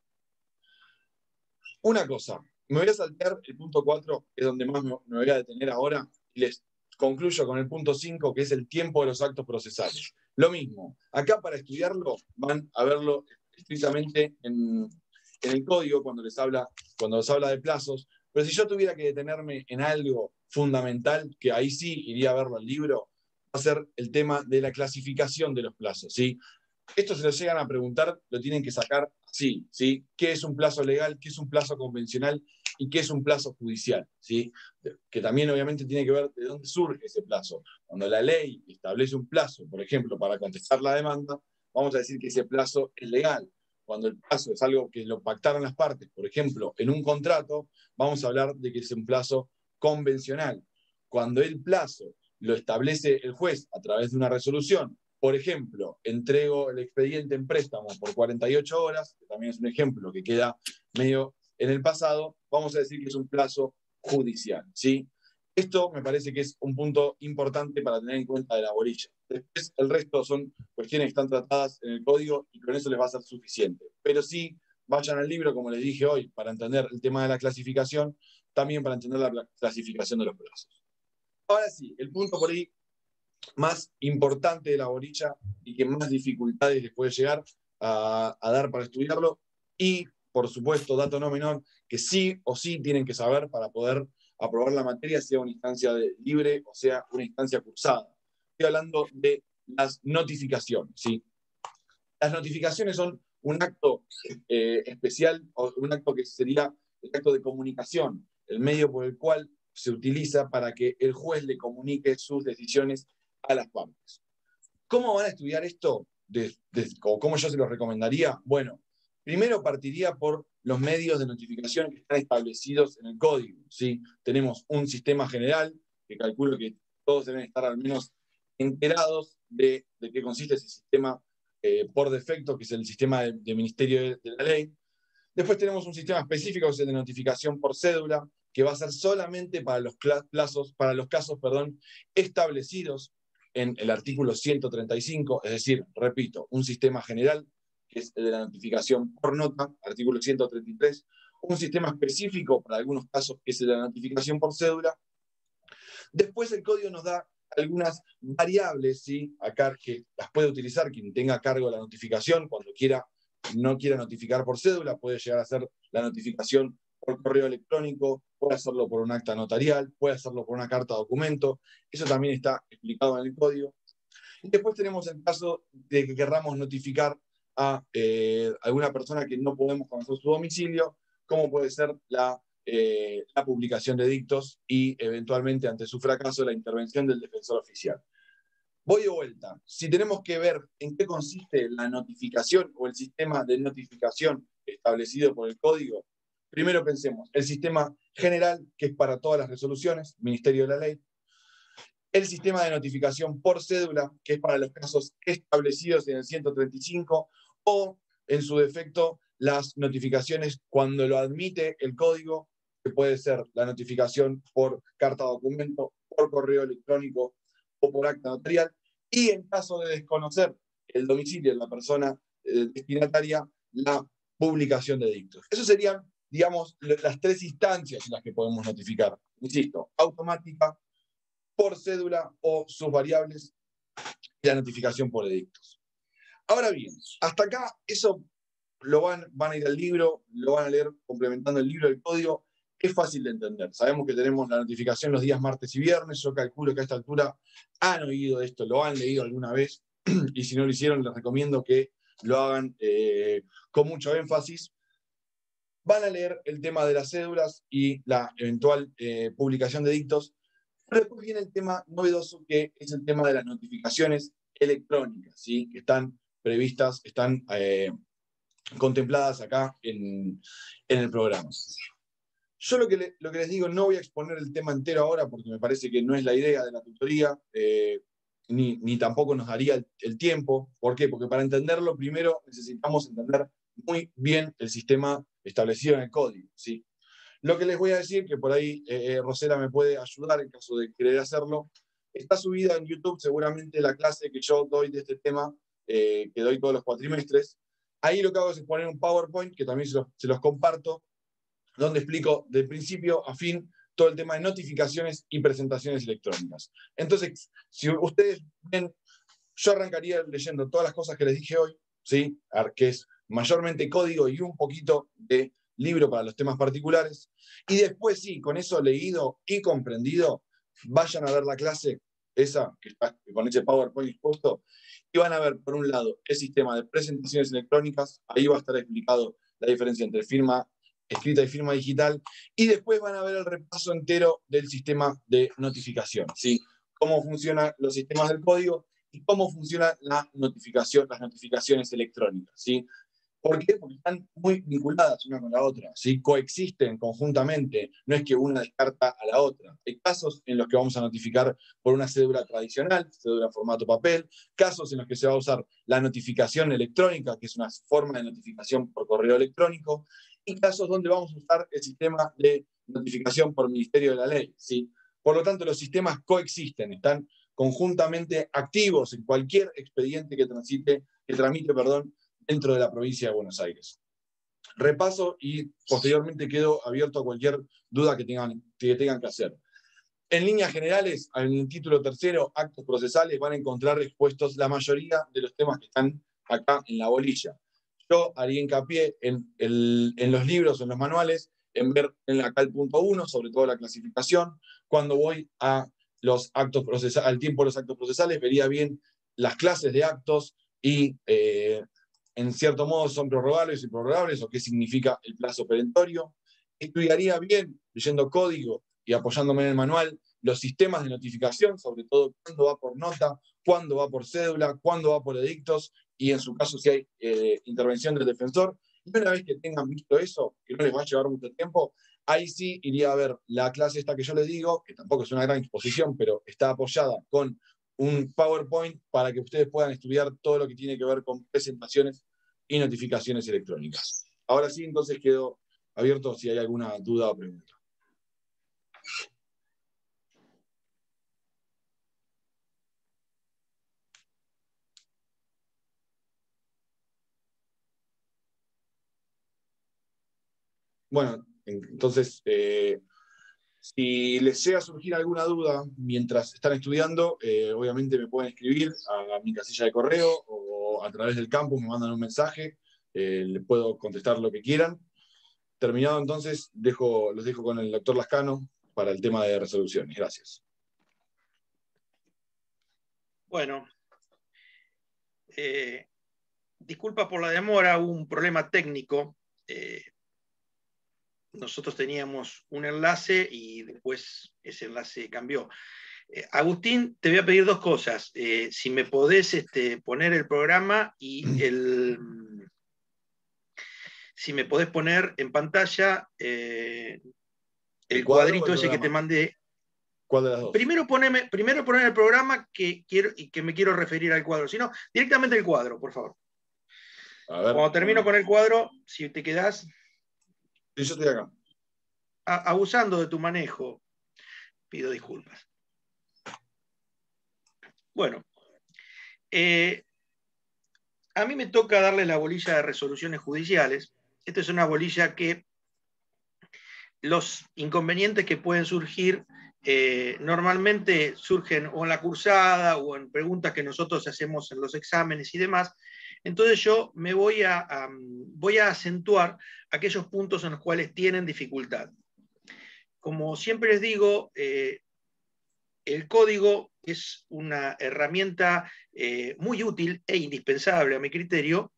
Speaker 5: Una cosa, me voy a saltear el punto cuatro, que es donde más me voy a detener ahora, y les concluyo con el punto cinco, que es el tiempo de los actos procesales. Lo mismo, acá para estudiarlo van a verlo estrictamente en, en el código cuando les, habla, cuando les habla de plazos, pero si yo tuviera que detenerme en algo fundamental, que ahí sí iría a verlo al libro, va a ser el tema de la clasificación de los plazos, ¿sí? Esto se lo llegan a preguntar, lo tienen que sacar así, ¿sí? ¿Qué es un plazo legal? ¿Qué es un plazo convencional? ¿Y qué es un plazo judicial? ¿Sí? Que también obviamente tiene que ver de dónde surge ese plazo. Cuando la ley establece un plazo, por ejemplo, para contestar la demanda, vamos a decir que ese plazo es legal. Cuando el plazo es algo que lo pactaron las partes, por ejemplo, en un contrato, vamos a hablar de que es un plazo convencional. Cuando el plazo lo establece el juez a través de una resolución, por ejemplo, entrego el expediente en préstamo por cuarenta y ocho horas, que también es un ejemplo que queda medio en el pasado, vamos a decir que es un plazo judicial, ¿sí? Esto me parece que es un punto importante para tener en cuenta de la bolilla. Después, el resto son cuestiones que están tratadas en el código y con eso les va a ser suficiente. Pero sí, vayan al libro, como les dije hoy, para entender el tema de la clasificación, también para entender la clasificación de los plazos. Ahora sí, el punto por ahí más importante de la bolilla y que más dificultades les puede llegar a, a dar para estudiarlo, y por supuesto, dato no menor, que sí o sí tienen que saber para poder aprobar la materia, sea una instancia de libre o sea una instancia cursada. Estoy hablando de las notificaciones, ¿sí? Las notificaciones son un acto eh, especial, o un acto que sería el acto de comunicación, el medio por el cual se utiliza para que el juez le comunique sus decisiones a las partes. ¿Cómo van a estudiar esto? De, de, o ¿cómo yo se los recomendaría? Bueno, primero partiría por los medios de notificación que están establecidos en el código, ¿sí? Tenemos un sistema general, que calculo que todos deben estar al menos enterados de, de qué consiste ese sistema eh, por defecto, que es el sistema de, de Ministerio de, de la Ley. Después tenemos un sistema específico, que es el de notificación por cédula, que va a ser solamente para los plazos, para los casos, perdón, establecidos en el artículo ciento treinta y cinco, es decir, repito, un sistema general, que es el de la notificación por nota, artículo ciento treinta y tres, un sistema específico para algunos casos, que es el de la notificación por cédula. Después el código nos da algunas variables, ¿sí? Acá que las puede utilizar quien tenga a cargo la notificación, cuando quiera, no quiera notificar por cédula, puede llegar a hacer la notificación por correo electrónico, puede hacerlo por un acta notarial, puede hacerlo por una carta documento, eso también está explicado en el código. Y después tenemos el caso de que querramos notificar a eh, alguna persona que no podemos conocer su domicilio, como puede ser la eh, la publicación de edictos y eventualmente ante su fracaso la intervención del defensor oficial. Voy de vuelta. Si tenemos que ver en qué consiste la notificación o el sistema de notificación establecido por el código, primero pensemos el sistema general, que es para todas las resoluciones, Ministerio de la Ley, el sistema de notificación por cédula, que es para los casos establecidos en el ciento treinta y cinco, o en su defecto las notificaciones cuando lo admite el código, que puede ser la notificación por carta documento, por correo electrónico o por acta notarial, y en caso de desconocer el domicilio de la persona eh, destinataria, la publicación de edictos. Esas serían, digamos, las tres instancias en las que podemos notificar. Insisto, automática, por cédula o sus variables, y la notificación por edictos. Ahora bien, hasta acá eso lo van, van a ir al libro, lo van a leer complementando el libro del código. Es fácil de entender. Sabemos que tenemos la notificación los días martes y viernes. Yo calculo que a esta altura han oído esto, lo han leído alguna vez, y si no lo hicieron, les recomiendo que lo hagan eh, con mucho énfasis. Van a leer el tema de las cédulas y la eventual eh, publicación de edictos. Pero después viene el tema novedoso, que es el tema de las notificaciones electrónicas, ¿sí? Que están previstas, están eh, contempladas acá en, en el programa. Yo lo que, le, lo que les digo, no voy a exponer el tema entero ahora porque me parece que no es la idea de la tutoría, eh, ni, ni tampoco nos daría el, el tiempo. ¿Por qué? Porque para entenderlo, primero necesitamos entender muy bien el sistema establecido en el código, ¿sí? Lo que les voy a decir, que por ahí eh, Rosela me puede ayudar en caso de querer hacerlo, está subida en YouTube seguramente la clase que yo doy de este tema, eh, que doy todos los cuatrimestres. Ahí lo que hago es poner un PowerPoint, que también se los, se los comparto, donde explico de principio a fin todo el tema de notificaciones y presentaciones electrónicas. Entonces, si ustedes ven, yo arrancaría leyendo todas las cosas que les dije hoy, ¿sí? Que es mayormente código y un poquito de libro para los temas particulares, y después sí, con eso leído y comprendido, vayan a ver la clase, esa que está con ese PowerPoint expuesto, y van a ver, por un lado, el sistema de presentaciones electrónicas. Ahí va a estar explicado la diferencia entre firma escrita y firma digital, y después van a ver el repaso entero del sistema de notificación, ¿sí? Cómo funcionan los sistemas del código y cómo funciona la notificación, las notificaciones electrónicas, ¿sí? ¿Por qué? Porque están muy vinculadas una con la otra, ¿sí? Coexisten conjuntamente, no es que una descarta a la otra. Hay casos en los que vamos a notificar por una cédula tradicional, cédula formato papel, casos en los que se va a usar la notificación electrónica, que es una forma de notificación por correo electrónico, y casos donde vamos a usar el sistema de notificación por Ministerio de la Ley, ¿sí? Por lo tanto, los sistemas coexisten, están conjuntamente activos en cualquier expediente que transite, que tramite, perdón, dentro de la provincia de Buenos Aires. Repaso y posteriormente quedo abierto a cualquier duda que tengan que, tengan que hacer. En líneas generales, en el título tercero, actos procesales, van a encontrar expuestos la mayoría de los temas que están acá en la bolilla. Yo haría hincapié en, el, en los libros, en los manuales, en ver en acá el punto uno, sobre todo la clasificación. Cuando voy a los actos procesales, al tiempo de los actos procesales, vería bien las clases de actos y eh, en cierto modo son prorrogables y prorrogables, o qué significa el plazo perentorio. Estudiaría bien, leyendo código y apoyándome en el manual, los sistemas de notificación, sobre todo cuándo va por nota, cuándo va por cédula, cuándo va por edictos, y en su caso si hay eh, intervención del defensor. Y una vez que tengan visto eso, que no les va a llevar mucho tiempo, ahí sí iría a ver la clase esta que yo les digo, que tampoco es una gran exposición, pero está apoyada con un PowerPoint para que ustedes puedan estudiar todo lo que tiene que ver con presentaciones y notificaciones electrónicas. Ahora sí, entonces quedo abierto si hay alguna duda o pregunta. Bueno, entonces, eh, si les llega a surgir alguna duda mientras están estudiando, eh, obviamente me pueden escribir a, a mi casilla de correo o a través del campus me mandan un mensaje, eh, les puedo contestar lo que quieran. Terminado entonces, dejo, los dejo con el doctor Lascano para el tema de resoluciones. Gracias.
Speaker 3: Bueno, eh, disculpa por la demora, hubo un problema técnico. Eh, nosotros teníamos un enlace y después ese enlace cambió. Eh, Agustín, te voy a pedir dos cosas. Eh, si me podés este, poner el programa y el... Si me podés poner en pantalla eh, el,
Speaker 5: ¿El cuadro
Speaker 3: cuadrito
Speaker 5: o el
Speaker 3: ese que te
Speaker 5: programa?
Speaker 3: mandé.
Speaker 5: ¿Cuál de las dos?
Speaker 3: Primero poneme, primero poner el programa que quiero y que me quiero referir al cuadro. Si no, directamente el cuadro, por favor.
Speaker 5: A ver,
Speaker 3: Cuando termino
Speaker 5: bueno.
Speaker 3: con el cuadro, si te quedás
Speaker 5: Sí, yo estoy acá.
Speaker 3: a- abusando de tu manejo, pido disculpas. Bueno, eh, a mí me toca darle la bolilla de resoluciones judiciales. Esta es una bolilla que los inconvenientes que pueden surgir eh, normalmente surgen o en la cursada o en preguntas que nosotros hacemos en los exámenes y demás. Entonces yo me voy a, a, voy a acentuar aquellos puntos en los cuales tienen dificultad. Como siempre les digo, eh, el código es una herramienta eh, muy útil e indispensable a mi criterio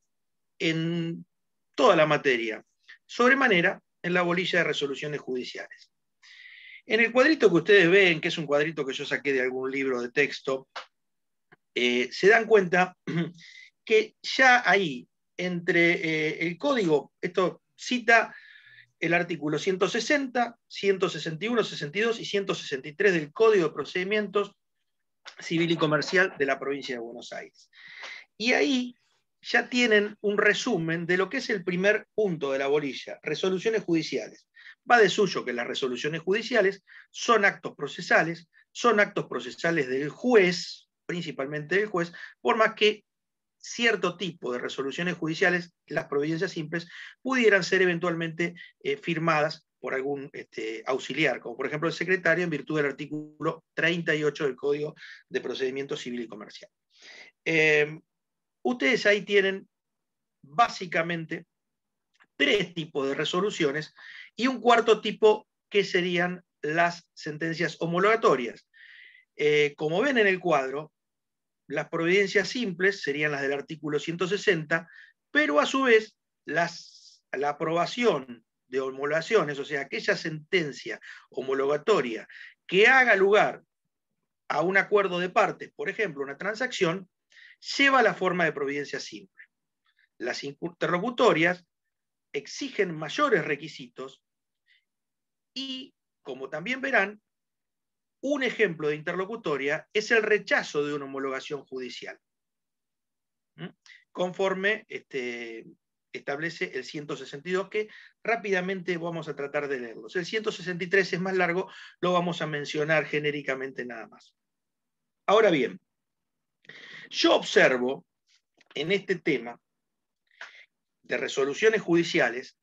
Speaker 3: en toda la materia, sobremanera en la bolilla de resoluciones judiciales. En el cuadrito que ustedes ven, que es un cuadrito que yo saqué de algún libro de texto, eh, se dan cuenta que ya ahí, entre eh, el código, esto cita el artículo ciento sesenta, ciento sesenta y uno, sesenta y dos y ciento sesenta y tres del Código de Procedimientos Civil y Comercial de la provincia de Buenos Aires. Y ahí ya tienen un resumen de lo que es el primer punto de la bolilla, resoluciones judiciales. Va de suyo que las resoluciones judiciales son actos procesales, son actos procesales del juez, principalmente del juez, por más que cierto tipo de resoluciones judiciales, las providencias simples, pudieran ser eventualmente eh, firmadas por algún este, auxiliar, como por ejemplo el secretario, en virtud del artículo treinta y ocho del Código de Procedimiento Civil y Comercial. Eh, ustedes ahí tienen básicamente tres tipos de resoluciones y un cuarto tipo que serían las sentencias homologatorias. Eh, como ven en el cuadro, las providencias simples serían las del artículo ciento sesenta, pero a su vez las, la aprobación de homologaciones, o sea, aquella sentencia homologatoria que haga lugar a un acuerdo de partes, por ejemplo, una transacción, lleva la forma de providencia simple. Las interlocutorias exigen mayores requisitos y, como también verán, un ejemplo de interlocutoria es el rechazo de una homologación judicial, ¿Mm? conforme este, establece el ciento sesenta y dos, que rápidamente vamos a tratar de leerlos. El ciento sesenta y tres es más largo, lo vamos a mencionar genéricamente nada más. Ahora bien, yo observo en este tema de resoluciones judiciales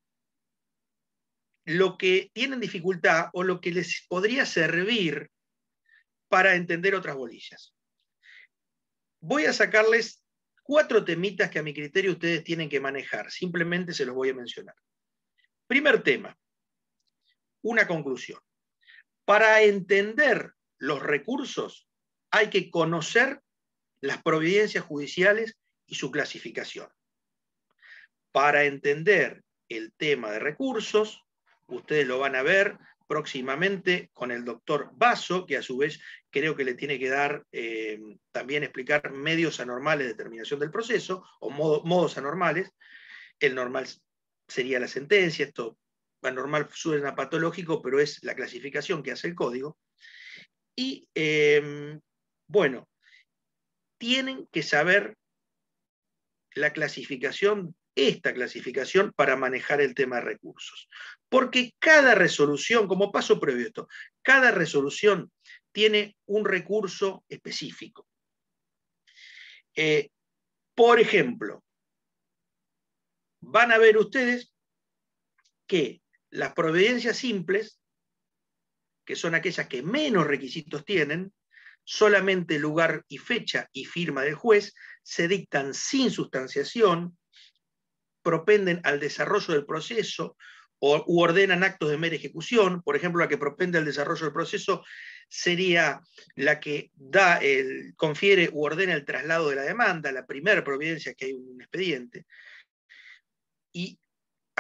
Speaker 3: lo que tienen dificultad o lo que les podría servir para entender otras bolillas. Voy a sacarles cuatro temitas que a mi criterio ustedes tienen que manejar. Simplemente se los voy a mencionar. Primer tema, una conclusión. Para entender los recursos hay que conocer las providencias judiciales y su clasificación. Para entender el tema de recursos, ustedes lo van a ver próximamente con el doctor Basso, que a su vez creo que le tiene que dar, eh, también explicar medios anormales de determinación del proceso, o modo, modos anormales. El normal sería la sentencia, esto anormal suena patológico, pero es la clasificación que hace el código. Y, eh, bueno, tienen que saber la clasificación, esta clasificación para manejar el tema de recursos. Porque cada resolución, como paso previo a esto, cada resolución tiene un recurso específico. Eh, por ejemplo, van a ver ustedes que las providencias simples, que son aquellas que menos requisitos tienen, solamente lugar y fecha y firma del juez, se dictan sin sustanciación, propenden al desarrollo del proceso o, u ordenan actos de mera ejecución. Por ejemplo, la que propende al desarrollo del proceso sería la que da el, confiere u ordena el traslado de la demanda, la primera providencia que hay un expediente. Y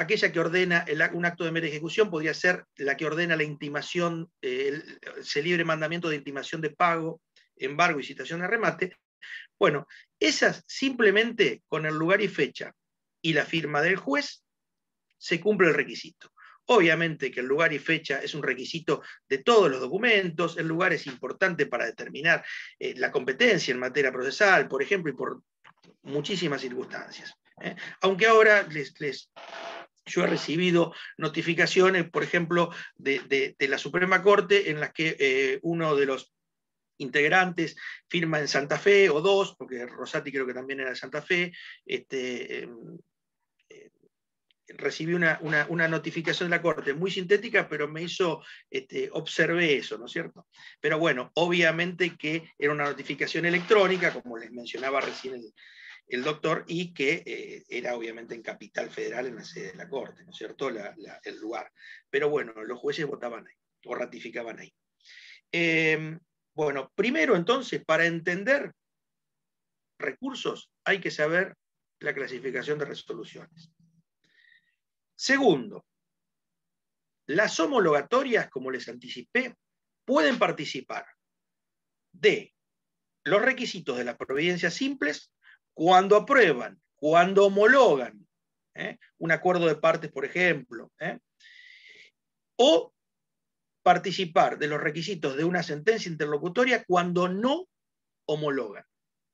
Speaker 3: aquella que ordena el, un acto de mera ejecución podría ser la que ordena la intimación, eh, el, el libre mandamiento de intimación de pago, embargo y citación de remate. Bueno, esas simplemente con el lugar y fecha y la firma del juez se cumple el requisito. Obviamente que el lugar y fecha es un requisito de todos los documentos, el lugar es importante para determinar eh, la competencia en materia procesal, por ejemplo, y por muchísimas circunstancias. ¿eh? Aunque ahora les, les, yo he recibido notificaciones, por ejemplo, de, de, de la Suprema Corte en las que eh, uno de los integrantes firma en Santa Fe, o dos, porque Rosati creo que también era de Santa Fe, este, eh, eh, recibí una, una, una notificación de la Corte muy sintética, pero me hizo, este, observé eso, ¿no es cierto? Pero bueno, obviamente que era una notificación electrónica, como les mencionaba recién el, el doctor, y que eh, era obviamente en Capital Federal, en la sede de la Corte, ¿no es cierto? La, la, el lugar. Pero bueno, los jueces votaban ahí, o ratificaban ahí. Eh, bueno, primero entonces, para entender recursos, hay que saber la clasificación de resoluciones. Segundo, las homologatorias, como les anticipé, pueden participar de los requisitos de las providencias simples cuando aprueban, cuando homologan, ¿eh? un acuerdo de partes, por ejemplo, ¿eh? o participar de los requisitos de una sentencia interlocutoria cuando no homologan.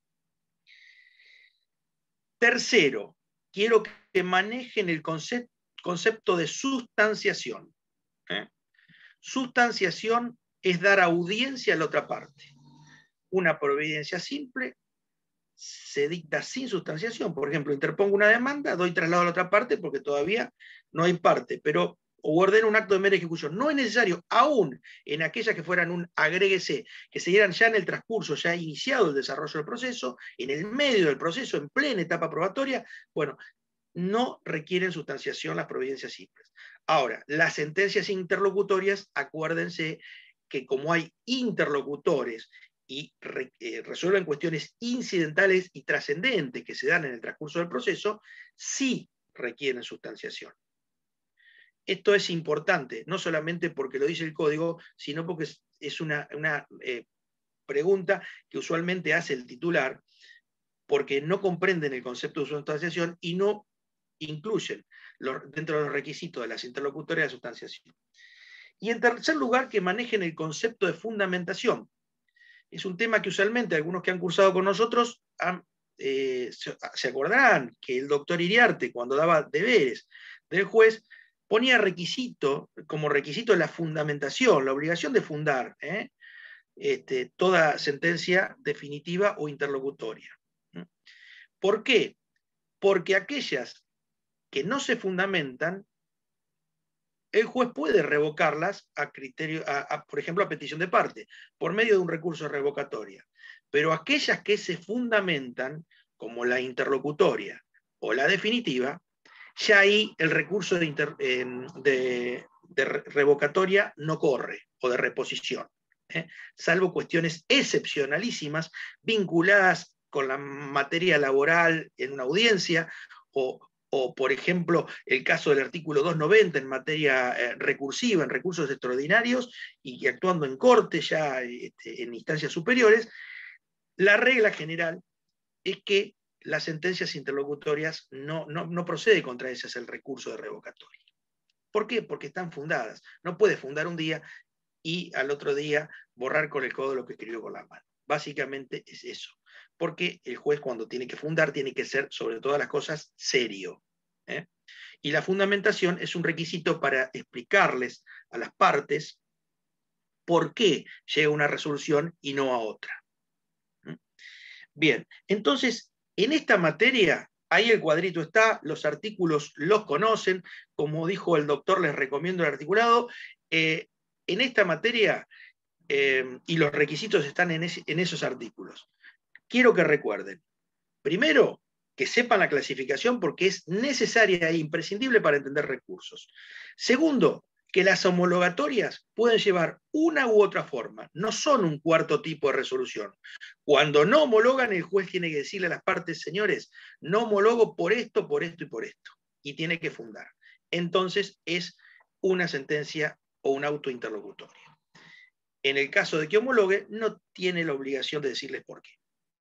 Speaker 3: Tercero, quiero que manejen el concepto concepto de sustanciación. ¿eh? Sustanciación es dar audiencia a la otra parte. Una providencia simple se dicta sin sustanciación. Por ejemplo, interpongo una demanda, doy traslado a la otra parte porque todavía no hay parte, pero o ordeno un acto de mera ejecución. No es necesario, aún en aquellas que fueran un agréguese, que se dieran ya en el transcurso, ya iniciado el desarrollo del proceso, en el medio del proceso, en plena etapa probatoria, bueno, no requieren sustanciación las providencias simples. Ahora, las sentencias interlocutorias, acuérdense que como hay interlocutores y re, eh, resuelven cuestiones incidentales y trascendentes que se dan en el transcurso del proceso, sí requieren sustanciación. Esto es importante, no solamente porque lo dice el código, sino porque es, es una, una eh, pregunta que usualmente hace el titular, porque no comprenden el concepto de sustanciación y no incluyen los, dentro de los requisitos de las interlocutorias de sustanciación. Y en tercer lugar, que manejen el concepto de fundamentación. Es un tema que usualmente algunos que han cursado con nosotros han, eh, se, se acordarán que el doctor Iriarte, cuando daba deberes del juez, ponía requisito, como requisito la fundamentación, la obligación de fundar ¿eh? este, toda sentencia definitiva o interlocutoria. ¿Por qué? Porque aquellas que no se fundamentan, el juez puede revocarlas a criterio, a, a, por ejemplo, a petición de parte, por medio de un recurso de revocatoria. Pero aquellas que se fundamentan, como la interlocutoria o la definitiva, ya ahí el recurso de, inter, eh, de, de revocatoria no corre, o de reposición, ¿eh? salvo cuestiones excepcionalísimas vinculadas con la materia laboral en una audiencia, o O, por ejemplo, el caso del artículo doscientos noventa en materia eh, recursiva, en recursos extraordinarios, y que actuando en corte ya este, en instancias superiores, la regla general es que las sentencias interlocutorias no, no, no procede contra ellas el recurso de revocatoria. ¿Por qué? Porque están fundadas. No puede fundar un día y al otro día borrar con el codo lo que escribió con la mano. Básicamente es eso. Porque el juez cuando tiene que fundar tiene que ser, sobre todas las cosas, serio. ¿eh? Y la fundamentación es un requisito para explicarles a las partes por qué llega a una resolución y no a otra. ¿eh? Bien, entonces, en esta materia, ahí el cuadrito está, los artículos los conocen, como dijo el doctor, les recomiendo el articulado. Eh, en esta materia, eh, y los requisitos están en, ese, en esos artículos. Quiero que recuerden, primero, que sepan la clasificación porque es necesaria e imprescindible para entender recursos. Segundo, que las homologatorias pueden llevar una u otra forma, no son un cuarto tipo de resolución. Cuando no homologan, el juez tiene que decirle a las partes, señores, no homologo por esto, por esto y por esto, y tiene que fundar. entonces es una sentencia o un auto interlocutorio. En el caso de que homologue, no tiene la obligación de decirles por qué.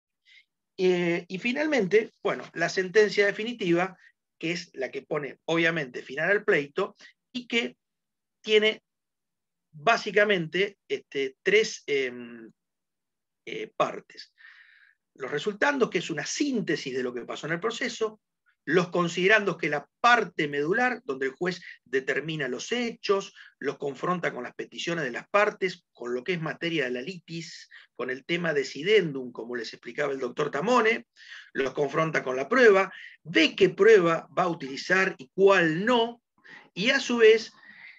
Speaker 3: Eh, y finalmente, bueno, la sentencia definitiva, que es la que pone, obviamente, final al pleito, y que tiene básicamente este, tres eh, eh, partes. Los resultandos, que es una síntesis de lo que pasó en el proceso; los considerandos, que es la parte medular, donde el juez determina los hechos, los confronta con las peticiones de las partes, con lo que es materia de la litis, con el tema decidendum, como les explicaba el doctor Tamone, los confronta con la prueba, ve qué prueba va a utilizar y cuál no, y a su vez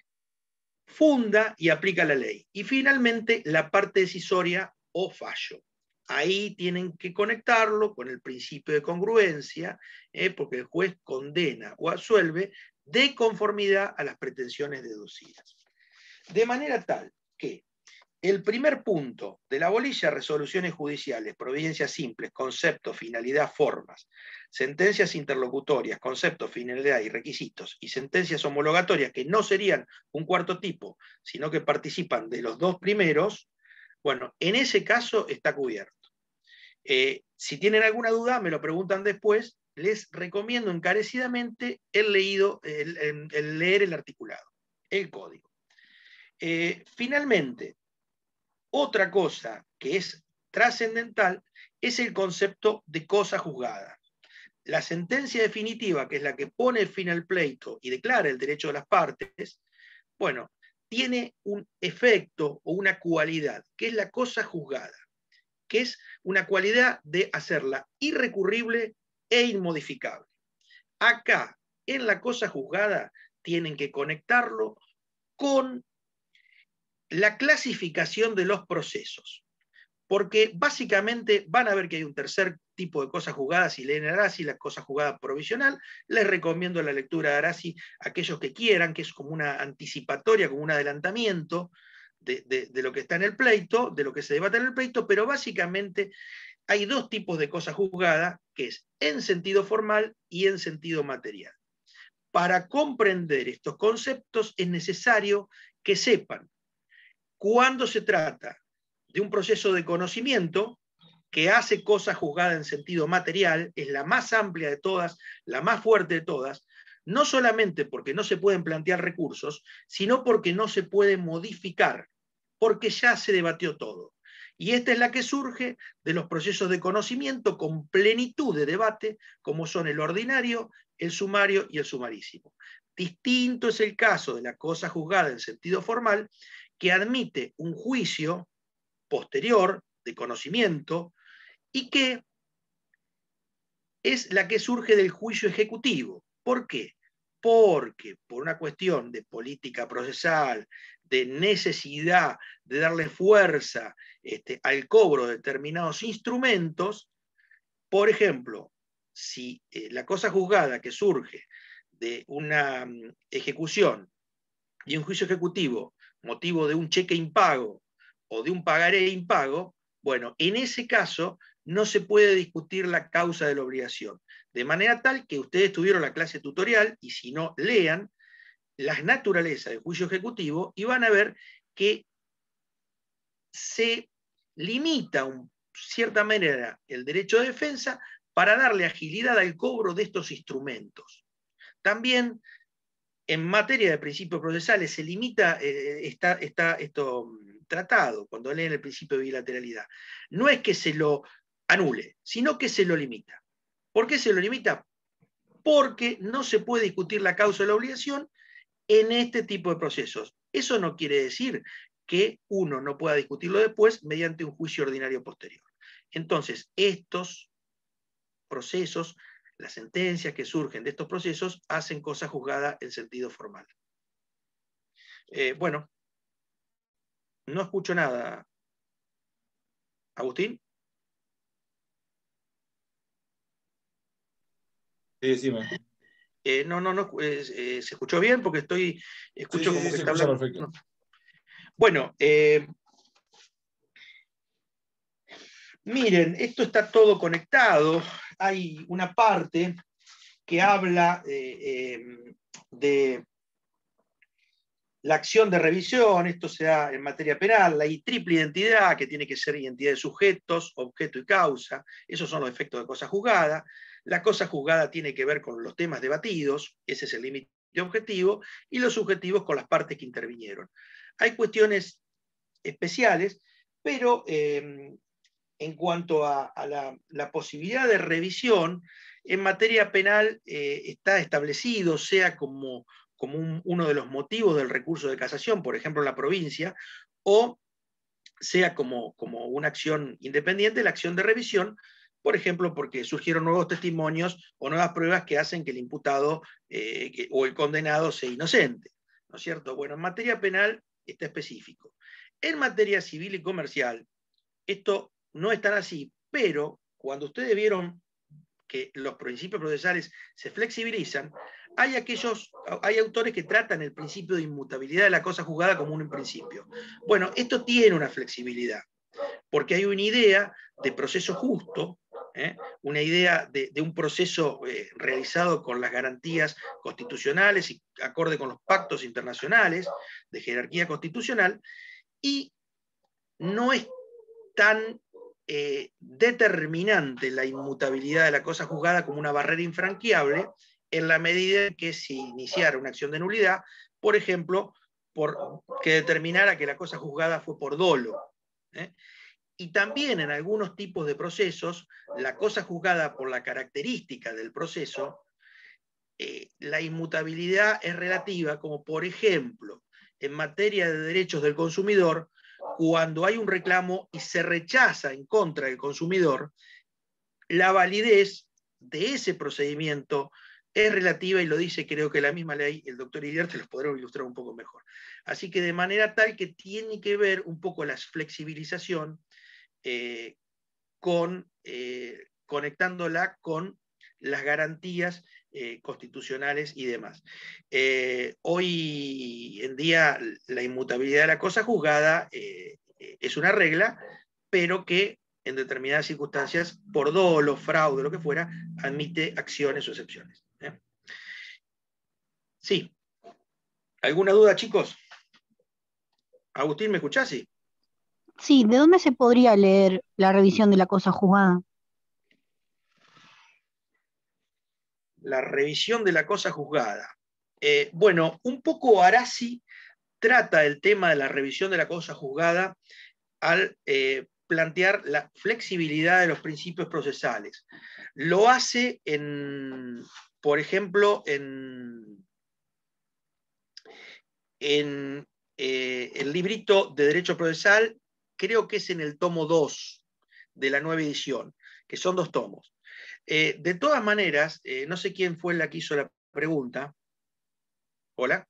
Speaker 3: funda y aplica la ley. Y finalmente la parte decisoria o fallo. Ahí tienen que conectarlo con el principio de congruencia, eh, porque el juez condena o absuelve de conformidad a las pretensiones deducidas. De manera tal que el primer punto de la bolilla: resoluciones judiciales, providencias simples, concepto, finalidad, formas, sentencias interlocutorias, concepto, finalidad y requisitos, y sentencias homologatorias, que no serían un cuarto tipo, sino que participan de los dos primeros, bueno, en ese caso está cubierto. Eh, si tienen alguna duda, me lo preguntan después. Les recomiendo encarecidamente el, leído, el, el, el leer el articulado, el código. Eh, finalmente, otra cosa que es trascendental es el concepto de cosa juzgada. La sentencia definitiva, que es la que pone fin al pleito y declara el derecho de las partes, bueno, tiene un efecto o una cualidad, que es la cosa juzgada, que es una cualidad de hacerla irrecurrible e inmodificable. Acá, en la cosa juzgada, tienen que conectarlo con la clasificación de los procesos, porque básicamente van a ver que hay un tercer tipo de cosas juzgadas. Si leen Arasi, la cosa juzgada provisional, les recomiendo la lectura de Arasi a aquellos que quieran, que es como una anticipatoria, como un adelantamiento de, de, de lo que está en el pleito, de lo que se debate en el pleito, pero básicamente hay dos tipos de cosa juzgada, que es en sentido formal y en sentido material. Para comprender estos conceptos es necesario que sepan cuando se trata de un proceso de conocimiento que hace cosa juzgada en sentido material, es la más amplia de todas, la más fuerte de todas, no solamente porque no se pueden plantear recursos, sino porque no se puede modificar, porque ya se debatió todo. Y esta es la que surge de los procesos de conocimiento con plenitud de debate, como son el ordinario, el sumario y el sumarísimo. Distinto es el caso de la cosa juzgada en sentido formal, que admite un juicio posterior de conocimiento y que es la que surge del juicio ejecutivo. ¿Por qué? Porque por una cuestión de política procesal, de necesidad de darle fuerza este, al cobro de determinados instrumentos, por ejemplo, si eh, la cosa juzgada que surge de una um, ejecución y un juicio ejecutivo, motivo de un cheque impago o de un pagaré impago, bueno, en ese caso no se puede discutir la causa de la obligación. De manera tal que ustedes tuvieron la clase tutorial, y si no, lean las naturalezas del juicio ejecutivo y van a ver que se limita en cierta manera el derecho de defensa para darle agilidad al cobro de estos instrumentos. También en materia de principios procesales se limita, eh, está, está esto tratado cuando leen el principio de bilateralidad. No es que se lo anule, sino que se lo limita. ¿Por qué se lo limita? Porque no se puede discutir la causa de la obligación en este tipo de procesos. Eso no quiere decir que uno no pueda discutirlo después mediante un juicio ordinario posterior. Entonces, estos procesos, las sentencias que surgen de estos procesos, hacen cosa juzgada en sentido formal. Eh, bueno, no escucho nada. ¿Agustín?
Speaker 5: Sí, decime.
Speaker 3: Eh, no, no, no, eh, eh, ¿se escuchó bien? Porque estoy, escucho
Speaker 5: Sí, sí,
Speaker 3: como
Speaker 5: sí,
Speaker 3: que
Speaker 5: se
Speaker 3: está
Speaker 5: escucha
Speaker 3: hablando.
Speaker 5: perfecto.
Speaker 3: No. Bueno, eh, miren, esto está todo conectado. Hay una parte que habla, eh, eh, de la acción de revisión, esto se da en materia penal, la triple identidad, que tiene que ser identidad de sujetos, objeto y causa, esos son los efectos de cosa juzgada. La cosa juzgada tiene que ver con los temas debatidos, ese es el límite objetivo, y los subjetivos con las partes que intervinieron. Hay cuestiones especiales, pero eh, en cuanto a, a la, la posibilidad de revisión, en materia penal eh, está establecido, sea como como un, uno de los motivos del recurso de casación, por ejemplo en la provincia, o sea como, como una acción independiente, la acción de revisión, por ejemplo, porque surgieron nuevos testimonios o nuevas pruebas que hacen que el imputado eh, que, o el condenado sea inocente, ¿no es cierto? Bueno, en materia penal está específico. En materia civil y comercial, esto no es tan así, pero cuando ustedes vieron que los principios procesales se flexibilizan, hay, aquellos, hay autores que tratan el principio de inmutabilidad de la cosa juzgada como un principio. Bueno, esto tiene una flexibilidad, porque hay una idea de proceso justo, ¿eh? una idea de, de un proceso eh, realizado con las garantías constitucionales y acorde con los pactos internacionales de jerarquía constitucional, y no es tan eh, determinante la inmutabilidad de la cosa juzgada como una barrera infranqueable, en la medida en que si iniciara una acción de nulidad, por ejemplo, por, que determinara que la cosa juzgada fue por dolo. ¿eh? Y también en algunos tipos de procesos, la cosa juzgada por la característica del proceso, eh, la inmutabilidad es relativa, como por ejemplo, en materia de derechos del consumidor, cuando hay un reclamo y se rechaza en contra del consumidor, la validez de ese procedimiento es relativa, y lo dice creo que la misma ley, el doctor Iriarte te los podrá ilustrar un poco mejor. Así que de manera tal que tiene que ver un poco la flexibilización eh, con, eh, conectándola con las garantías eh, constitucionales y demás. Eh, hoy en día la inmutabilidad de la cosa juzgada eh, es una regla, pero que en determinadas circunstancias, por dolo, fraude, lo que fuera, admite acciones o excepciones. ¿eh? Sí. ¿Alguna duda, chicos? Agustín, ¿me escuchás? Sí.
Speaker 6: Sí, ¿de dónde se podría leer la revisión de la cosa juzgada?
Speaker 3: La revisión de la cosa juzgada. Eh, bueno, un poco Arasi trata el tema de la revisión de la cosa juzgada al eh, plantear la flexibilidad de los principios procesales. Lo hace en, por ejemplo, en, en eh, el librito de Derecho Procesal, creo que es en el tomo dos de la nueva edición, que son dos tomos. Eh, de todas maneras, eh, no sé quién fue la que hizo la pregunta. ¿Hola?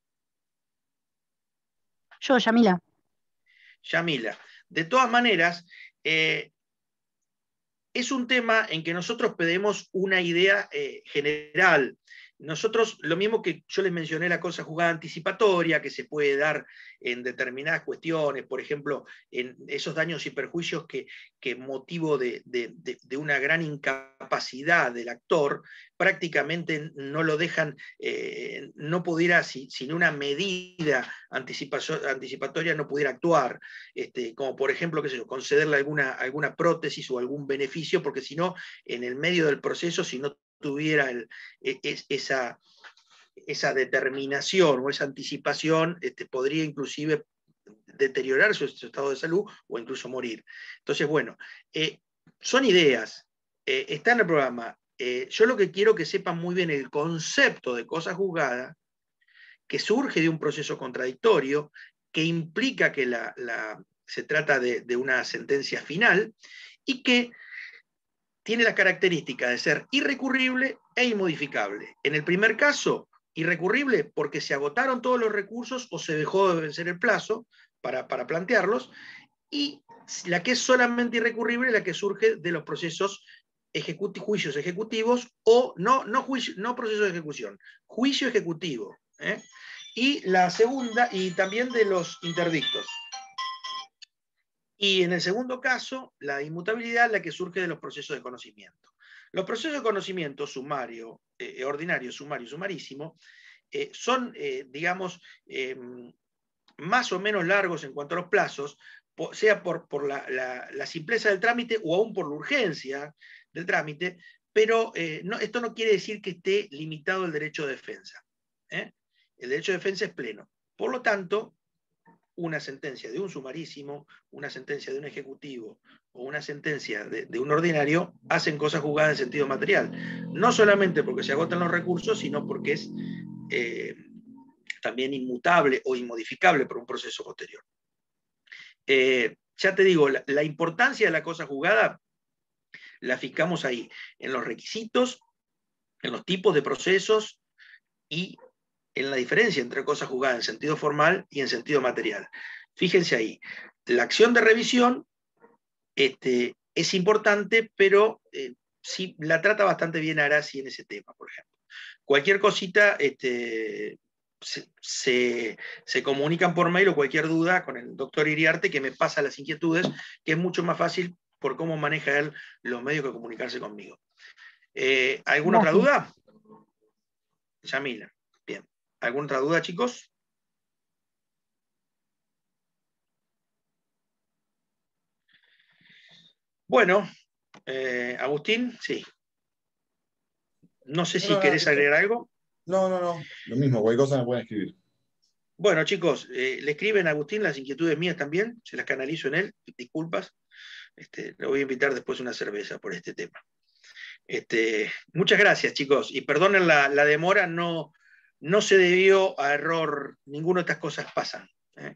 Speaker 6: Yo, Yamila.
Speaker 3: Yamila. De todas maneras, eh, es un tema en que nosotros pedimos una idea eh, general. Nosotros, lo mismo que yo les mencioné la cosa juzgada anticipatoria, que se puede dar en determinadas cuestiones, por ejemplo, en esos daños y perjuicios que, que motivo de, de, de, de una gran incapacidad del actor, prácticamente no lo dejan, eh, no pudiera, si, sin una medida anticipatoria no pudiera actuar, este, como por ejemplo, qué sé yo, concederle alguna, alguna prótesis o algún beneficio, porque si no, en el medio del proceso, si no tuviera el, es, esa, esa determinación o esa anticipación, este, podría inclusive deteriorar su, su estado de salud o incluso morir. Entonces, bueno, eh, son ideas, eh, está en el programa. Eh, yo lo que quiero que sepan muy bien el concepto de cosa juzgada, que surge de un proceso contradictorio, que implica que la, la, se trata de, de una sentencia final, y que tiene la característica de ser irrecurrible e inmodificable. En el primer caso, irrecurrible porque se agotaron todos los recursos o se dejó de vencer el plazo para, para plantearlos, y la que es solamente irrecurrible, la que surge de los procesos ejecuti- juicios ejecutivos o no, no, juicio, no proceso de ejecución, juicio ejecutivo. ¿eh? Y la segunda, y también de los interdictos. Y en el segundo caso, la inmutabilidad, la que surge de los procesos de conocimiento. Los procesos de conocimiento sumario, eh, ordinario, sumario y sumarísimo, eh, son, eh, digamos, eh, más o menos largos en cuanto a los plazos, por, sea por, por la, la, la simpleza del trámite o aún por la urgencia del trámite, pero eh, no, esto no quiere decir que esté limitado el derecho de defensa. ¿eh? El derecho de defensa es pleno. Por lo tanto, una sentencia de un sumarísimo, una sentencia de un ejecutivo o una sentencia de, de un ordinario hacen cosas juzgadas en sentido material. No solamente porque se agotan los recursos, sino porque es eh, también inmutable o inmodificable por un proceso posterior. Eh, ya te digo, la, la importancia de la cosa juzgada la fijamos ahí, en los requisitos, en los tipos de procesos y en la diferencia entre cosa juzgada en sentido formal y en sentido material. Fíjense ahí, la acción de revisión este, es importante, pero eh, sí, la trata bastante bien Arasi en ese tema, por ejemplo. Cualquier cosita este, se, se, se comunican por mail o cualquier duda con el doctor Iriarte, que me pasa las inquietudes, que es mucho más fácil por cómo maneja él los medios que comunicarse conmigo. Eh, ¿Alguna
Speaker 6: Gracias.
Speaker 3: otra duda? Yamila. Bien. ¿Alguna otra duda, chicos? Bueno, eh, Agustín, sí. No sé si
Speaker 5: No, no,
Speaker 3: querés
Speaker 5: no,
Speaker 3: agregar algo.
Speaker 5: no, no, no. Lo mismo, cualquier cosa me pueden escribir.
Speaker 3: Bueno, chicos, eh, le escriben a Agustín las inquietudes mías también, se las canalizo en él, disculpas. Este, le voy a invitar después una cerveza por este tema. Este, muchas gracias, chicos, y perdonen la, la demora, no, no se debió a error, ninguna de estas cosas pasan. ¿eh?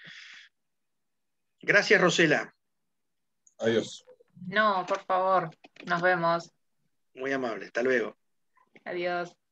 Speaker 3: Gracias, Rosela.
Speaker 5: Adiós.
Speaker 1: No, por favor, nos vemos.
Speaker 3: Muy amable, hasta luego.
Speaker 1: Adiós.